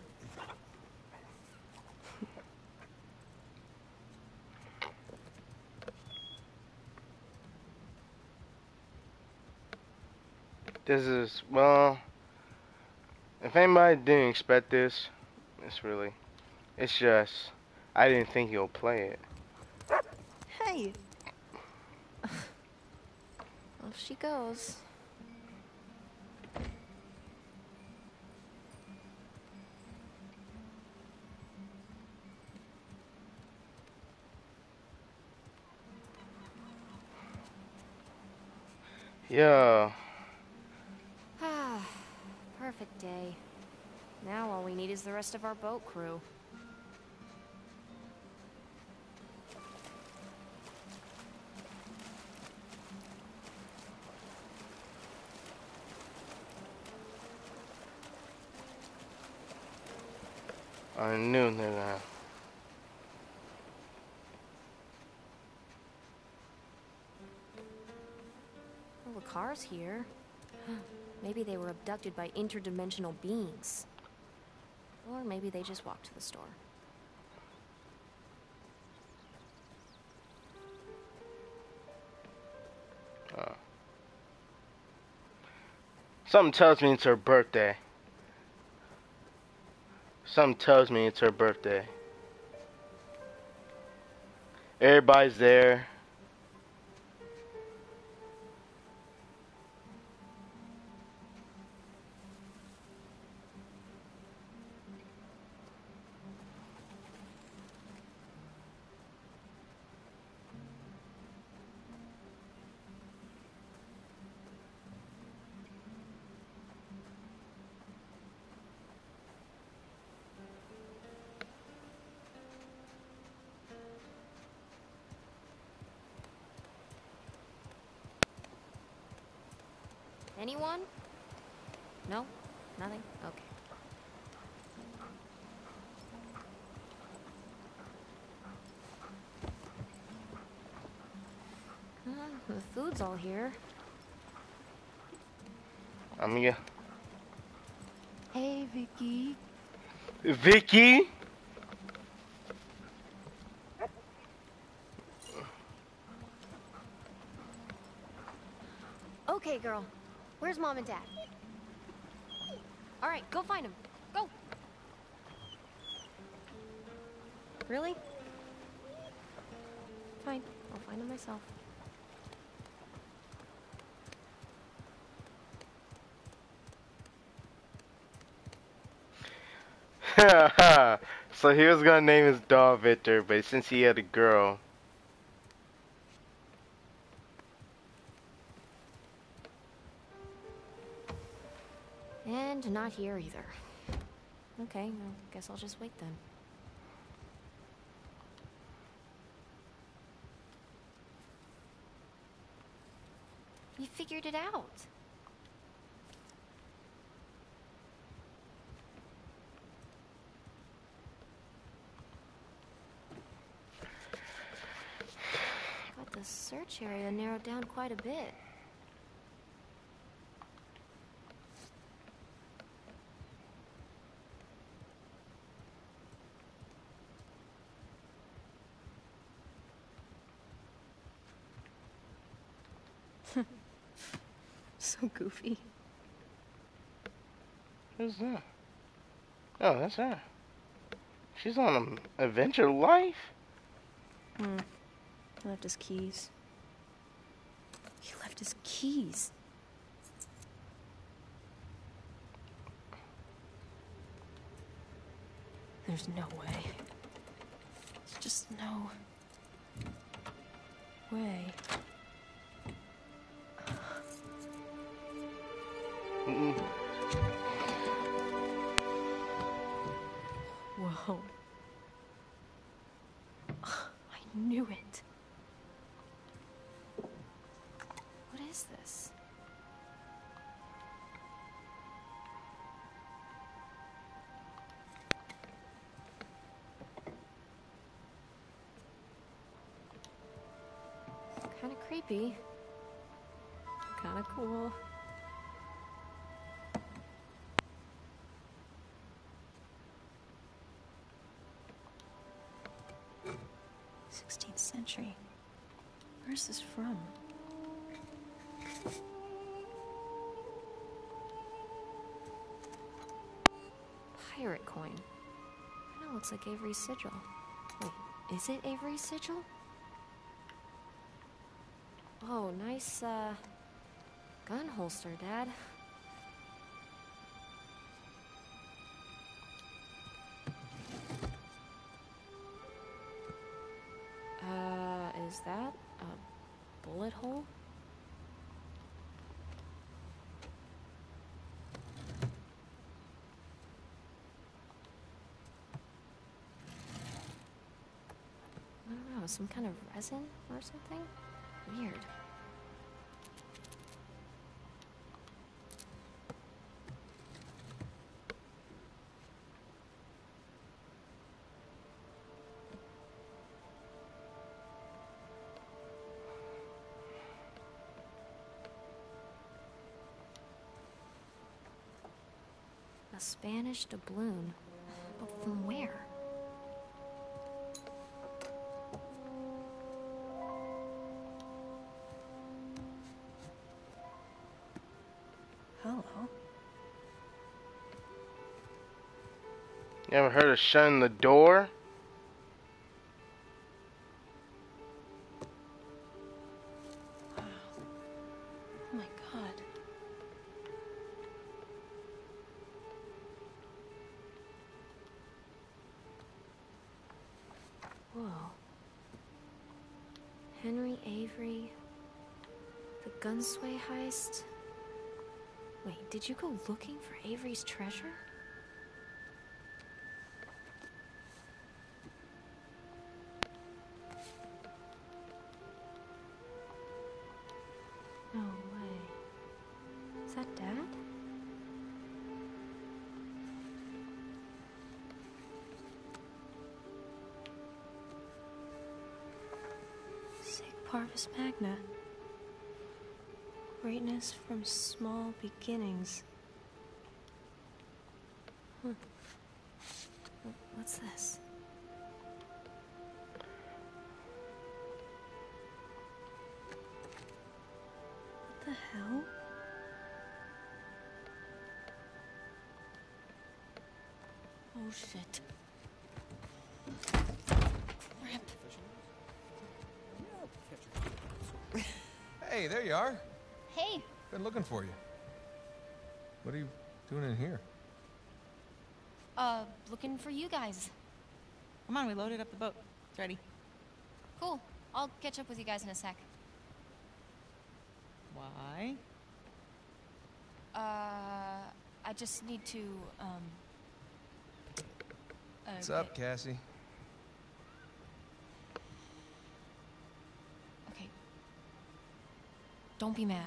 This is, well, if anybody didn't expect this, it's just, I didn't think he'll play it. Hey! Off she goes. Yeah. Ah, perfect day. Now all we need is the rest of our boat crew. I knew they were gonna. Well, the car's here. Maybe they were abducted by interdimensional beings. Or maybe they just walked to the store. Something tells me it's her birthday. Everybody's there. Anyone? No? Nothing? Okay. The food's all here. Amiga. Hey, Vicky. Vicky? Okay, girl. Where's Mom and Dad? All right, go find them. Go! Really? Fine. I'll find them myself. So he was gonna name his dog Victor, but since he had a girl. And not here either. Okay, I guess I'll just wait then. You figured it out. Got the search area narrowed down quite a bit. So goofy. Who's that? Oh, that's her. She's on an adventure life? He left his keys. He left his keys. There's no way. There's just no way. Whoa. I knew it. What is this? Kinda creepy. Kinda cool. Century. Where's this from? Pirate coin. Kinda looks like Avery's sigil. Wait, is it Avery's sigil? Oh, nice, gun holster, Dad. Is that a bullet hole? I don't know, some kind of resin or something? Weird. A Spanish doubloon. But from where? Hello? You ever heard of shutting the door? Wow. Oh my god. Whoa. Henry Avery. The Gunsway heist. Wait, did you go looking for Avery's treasure? No way. Is Parvis Magna. Greatness from small beginnings. Huh. What's this? What the hell? Oh shit. Crap. Hey, there you are. Hey. Been looking for you. What are you doing in here? Looking for you guys. Come on, we loaded up the boat. It's ready. Cool. I'll catch up with you guys in a sec. Why? I just need to, What's up, Cassie? Okay. Don't be mad.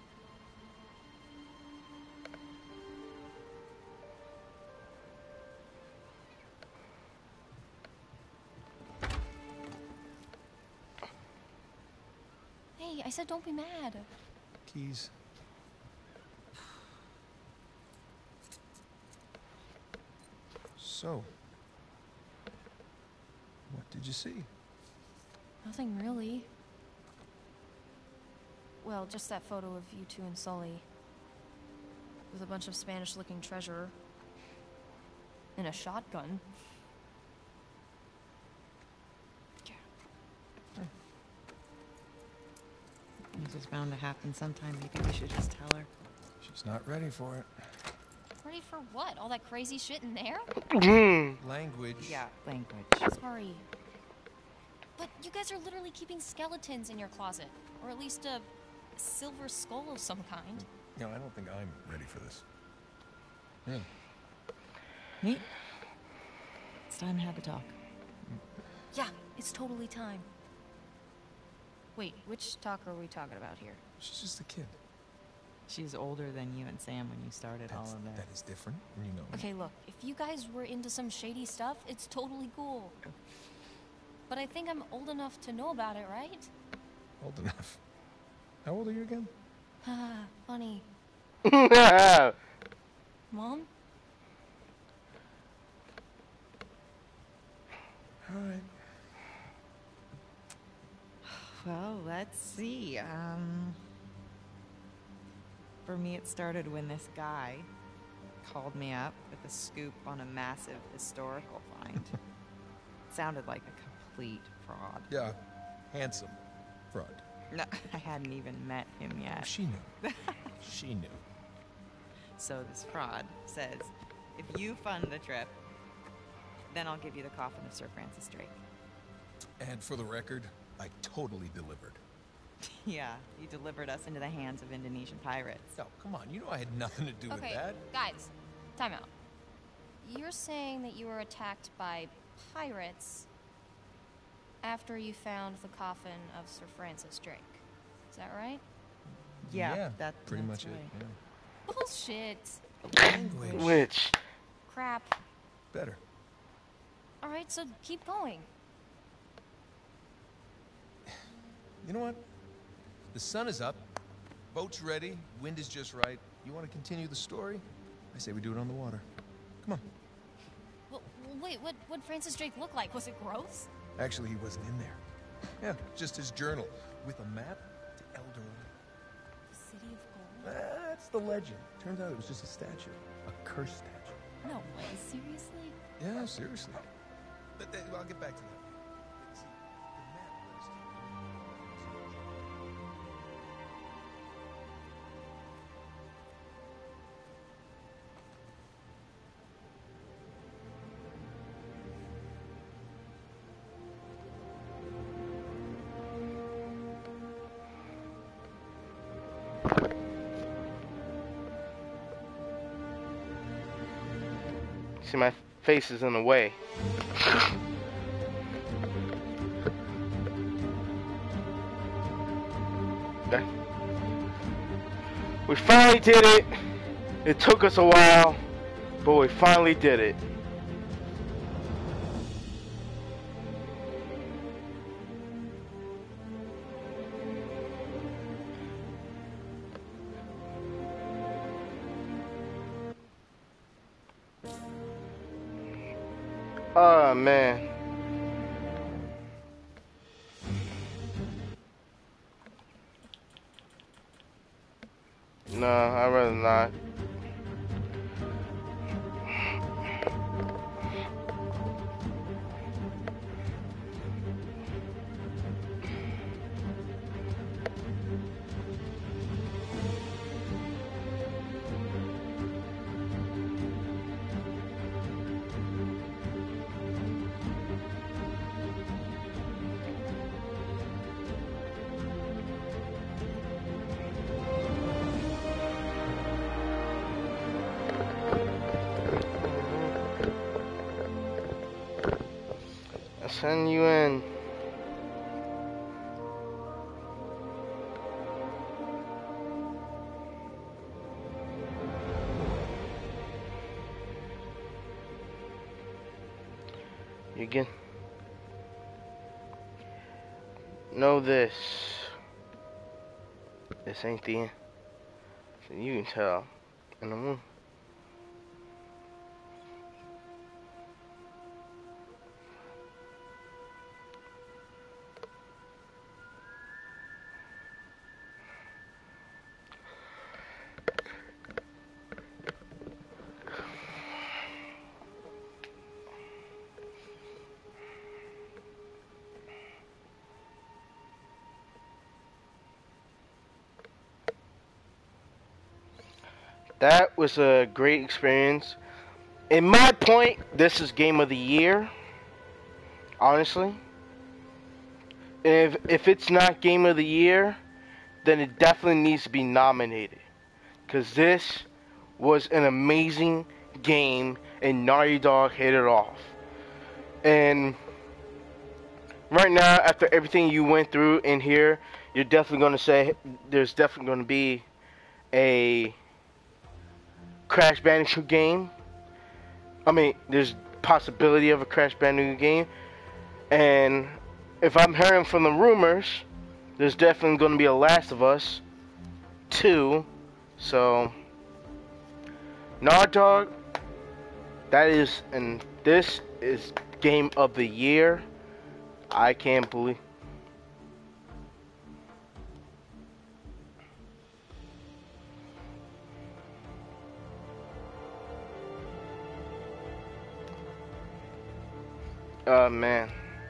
Hey, I said don't be mad. Keys. So, what did you see? Nothing really. Well, just that photo of you two and Sully. With a bunch of Spanish-looking treasure. And a shotgun. This is bound to happen sometime. Maybe we should just tell her. She's not ready for it. Ready for what? All that crazy shit in there? Language. Yeah, language. Sorry. But you guys are literally keeping skeletons in your closet. Or at least a silver skull of some kind. No, I don't think I'm ready for this. Yeah. Neat. It's time to have a talk. Yeah, it's totally time. Wait, which talk are we talking about here? She's just a kid. She's older than you and Sam when you started all of that. That is different, and you know. Okay, look, if you guys were into some shady stuff, it's totally cool. But I think I'm old enough to know about it, right? Old enough. How old are you again? Haha, funny. Mom? All right. Well, let's see. For me, it started when this guy called me up with a scoop on a massive historical find. It sounded like a complete fraud. Yeah, handsome fraud. No, I hadn't even met him yet. She knew. She knew. So this fraud says, if you fund the trip, then I'll give you the coffin of Sir Francis Drake. And for the record, I totally delivered. Yeah, you delivered us into the hands of Indonesian pirates. Oh, come on. You know I had nothing to do with that. Okay, guys, time out. You're saying that you were attacked by pirates after you found the coffin of Sir Francis Drake. Is that right? Yeah, that's pretty much right. it. Yeah. Bullshit. Language. Which? Crap. Better. Alright, so keep going. You know what? The sun is up. Boat's ready. Wind is just right. You want to continue the story? I say we do it on the water. Come on. Well, wait, what'd Francis Drake look like? Was it gross? Actually, he wasn't in there. Yeah, just his journal with a map to El Dorado. The City of Gold? That's the legend. Turns out it was just a statue. A cursed statue. No way, seriously? Yeah, seriously. But I'll get back to that. See, the map was See, my face is in the way. Okay. We finally did it. It took us a while, but we finally did it. Oh man. No, I'd rather not. I'll send you in. You can know this. This ain't the end. So you can tell in the room. That was a great experience. In my point, this is game of the year. Honestly. If it's not game of the year, then it definitely needs to be nominated. Because this was an amazing game and Naughty Dog hit it off. And right now, after everything you went through in here, you're definitely going to say there's definitely going to be a Crash Bandicoot game. I mean, there's possibility of a Crash Bandicoot game. And if I'm hearing from the rumors, there's definitely going to be a Last of Us 2. So, Naughty Dog, this is game of the year. I can't believe. Oh man.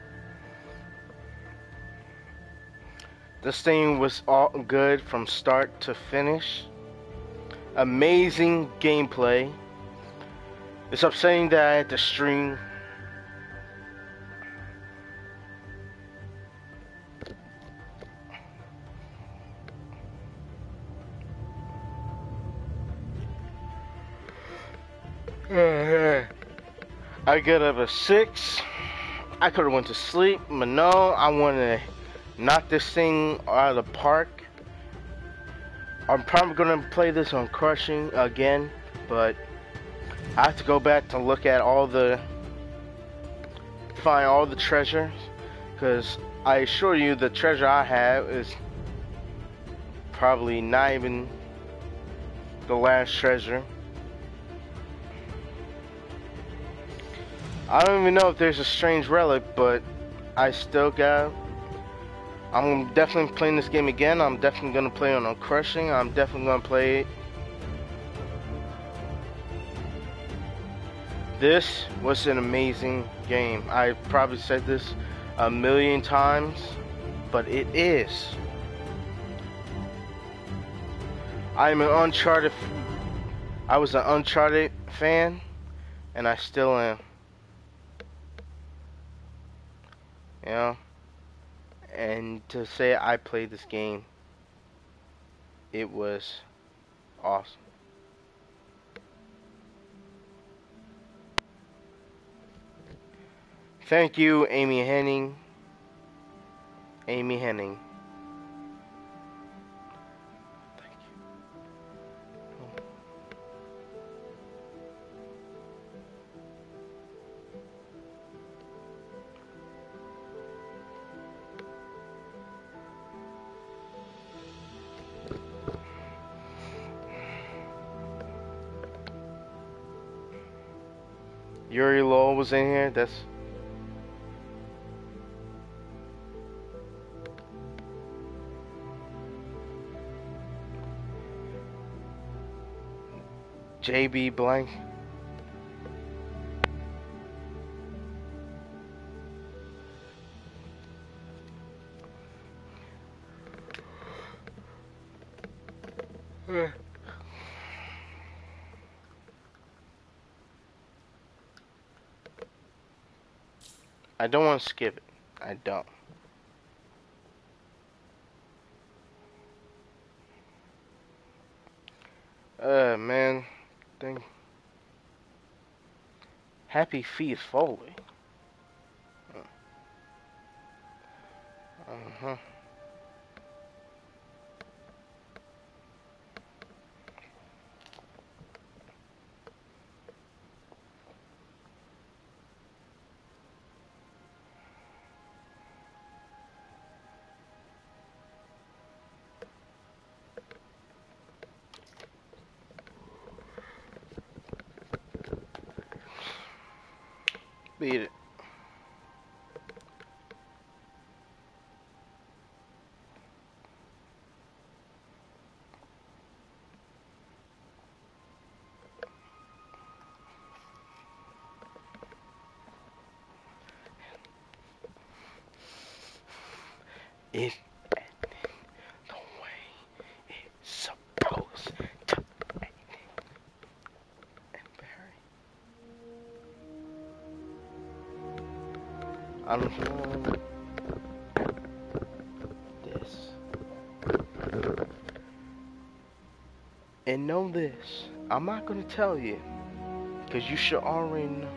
This thing was all good from start to finish. Amazing gameplay. It's upsetting that I had to stream. I get up at 6. I could have went to sleep, but no, I want to knock this thing out of the park. I'm probably going to play this on Crushing again, but I have to go back to look at find all the treasures, because I assure you the treasure I have is probably not even the last treasure. I don't even know if there's a strange relic, but I'm definitely playing this game again. I'm definitely going to play it on Crushing. I'm definitely going to play it. This was an amazing game. I probably said this a million times, but it is. I was an Uncharted fan, and I still am. You know? And to say I played this game, it was awesome. Thank you, Amy Henning. Amy Henning. Thank you. Yuri Lowell was in here. That's JB Blank. I don't want to skip it. I don't. Man. Thing. Happy Feet Foley. Uh-huh. Beat it. It the way it's supposed to be. And Barry. Unfold this. And know this. I'm not gonna tell you. Because you should already know.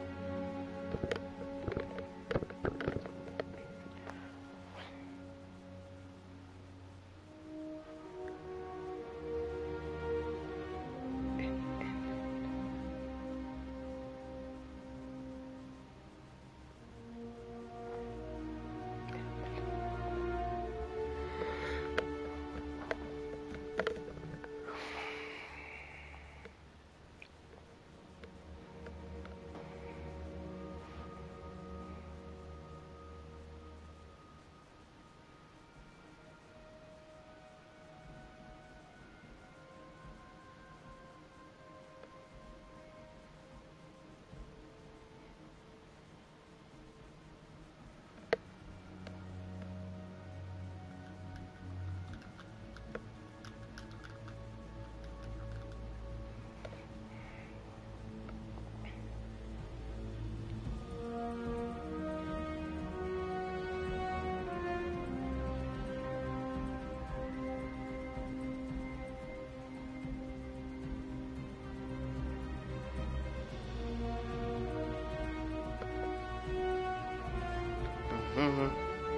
Mm-hmm.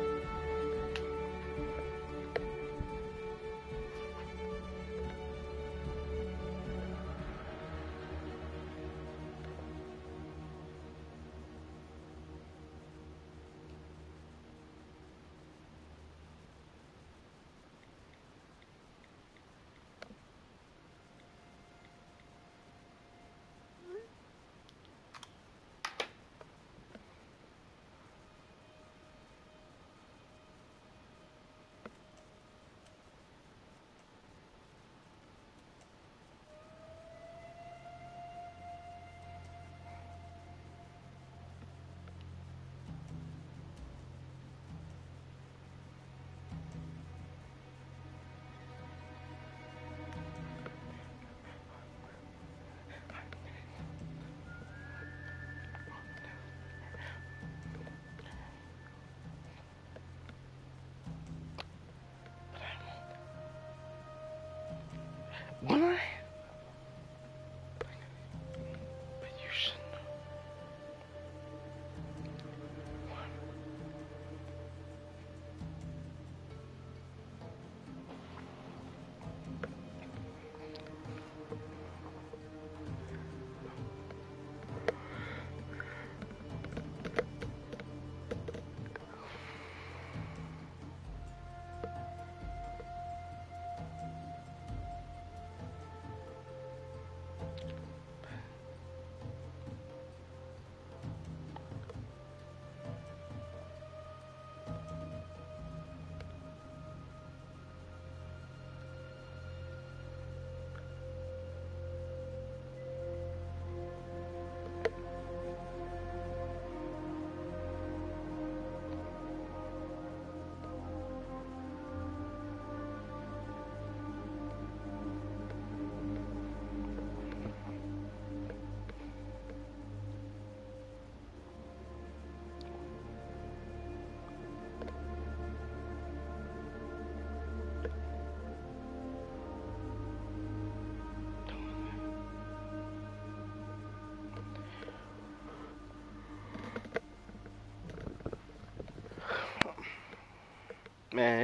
What? But you should know.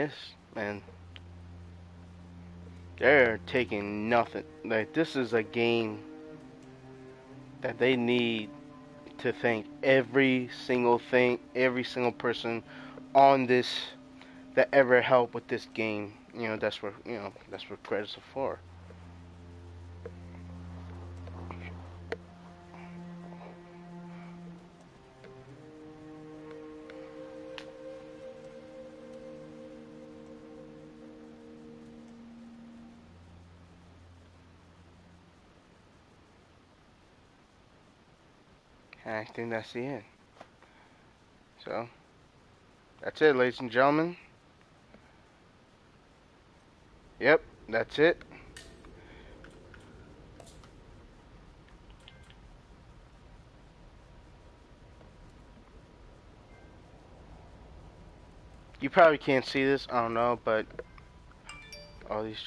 this, man, they're taking nothing. Like, this is a game that they need to thank every single person on this that ever helped with this game. That's what credits are for. And I think that's the end. So, that's it, ladies and gentlemen. Yep, that's it. You probably can't see this, I don't know, but all these...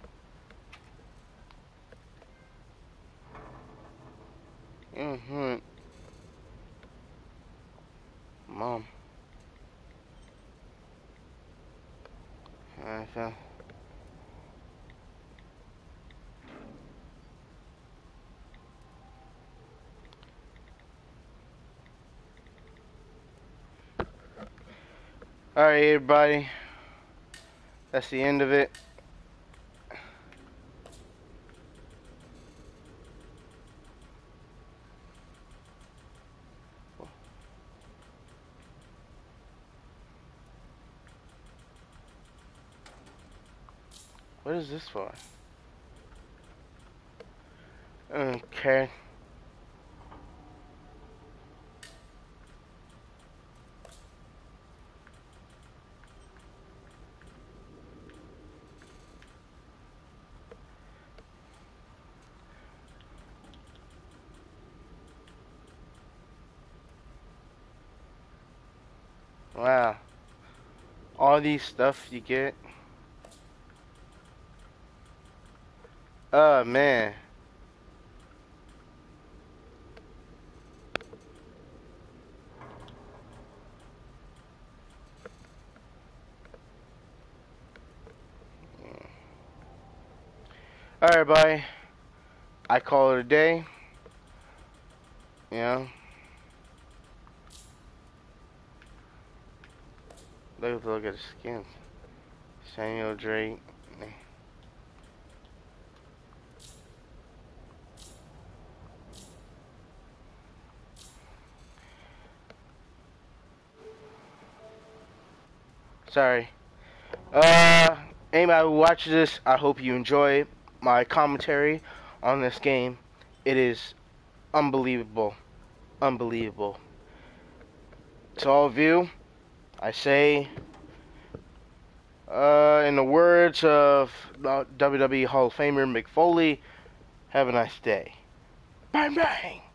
Mom. I found... Alright, everybody. That's the end of it. What is this for? Okay. Wow. All these stuff you get. Oh, man. Alright, everybody. I call it a day. You know. Look at the skin. Samuel Drake. Sorry. Anybody who watches this, I hope you enjoy my commentary on this game. It is unbelievable. Unbelievable. To all of you, I say, in the words of WWE Hall of Famer Mick Foley, have a nice day. Bang, bang!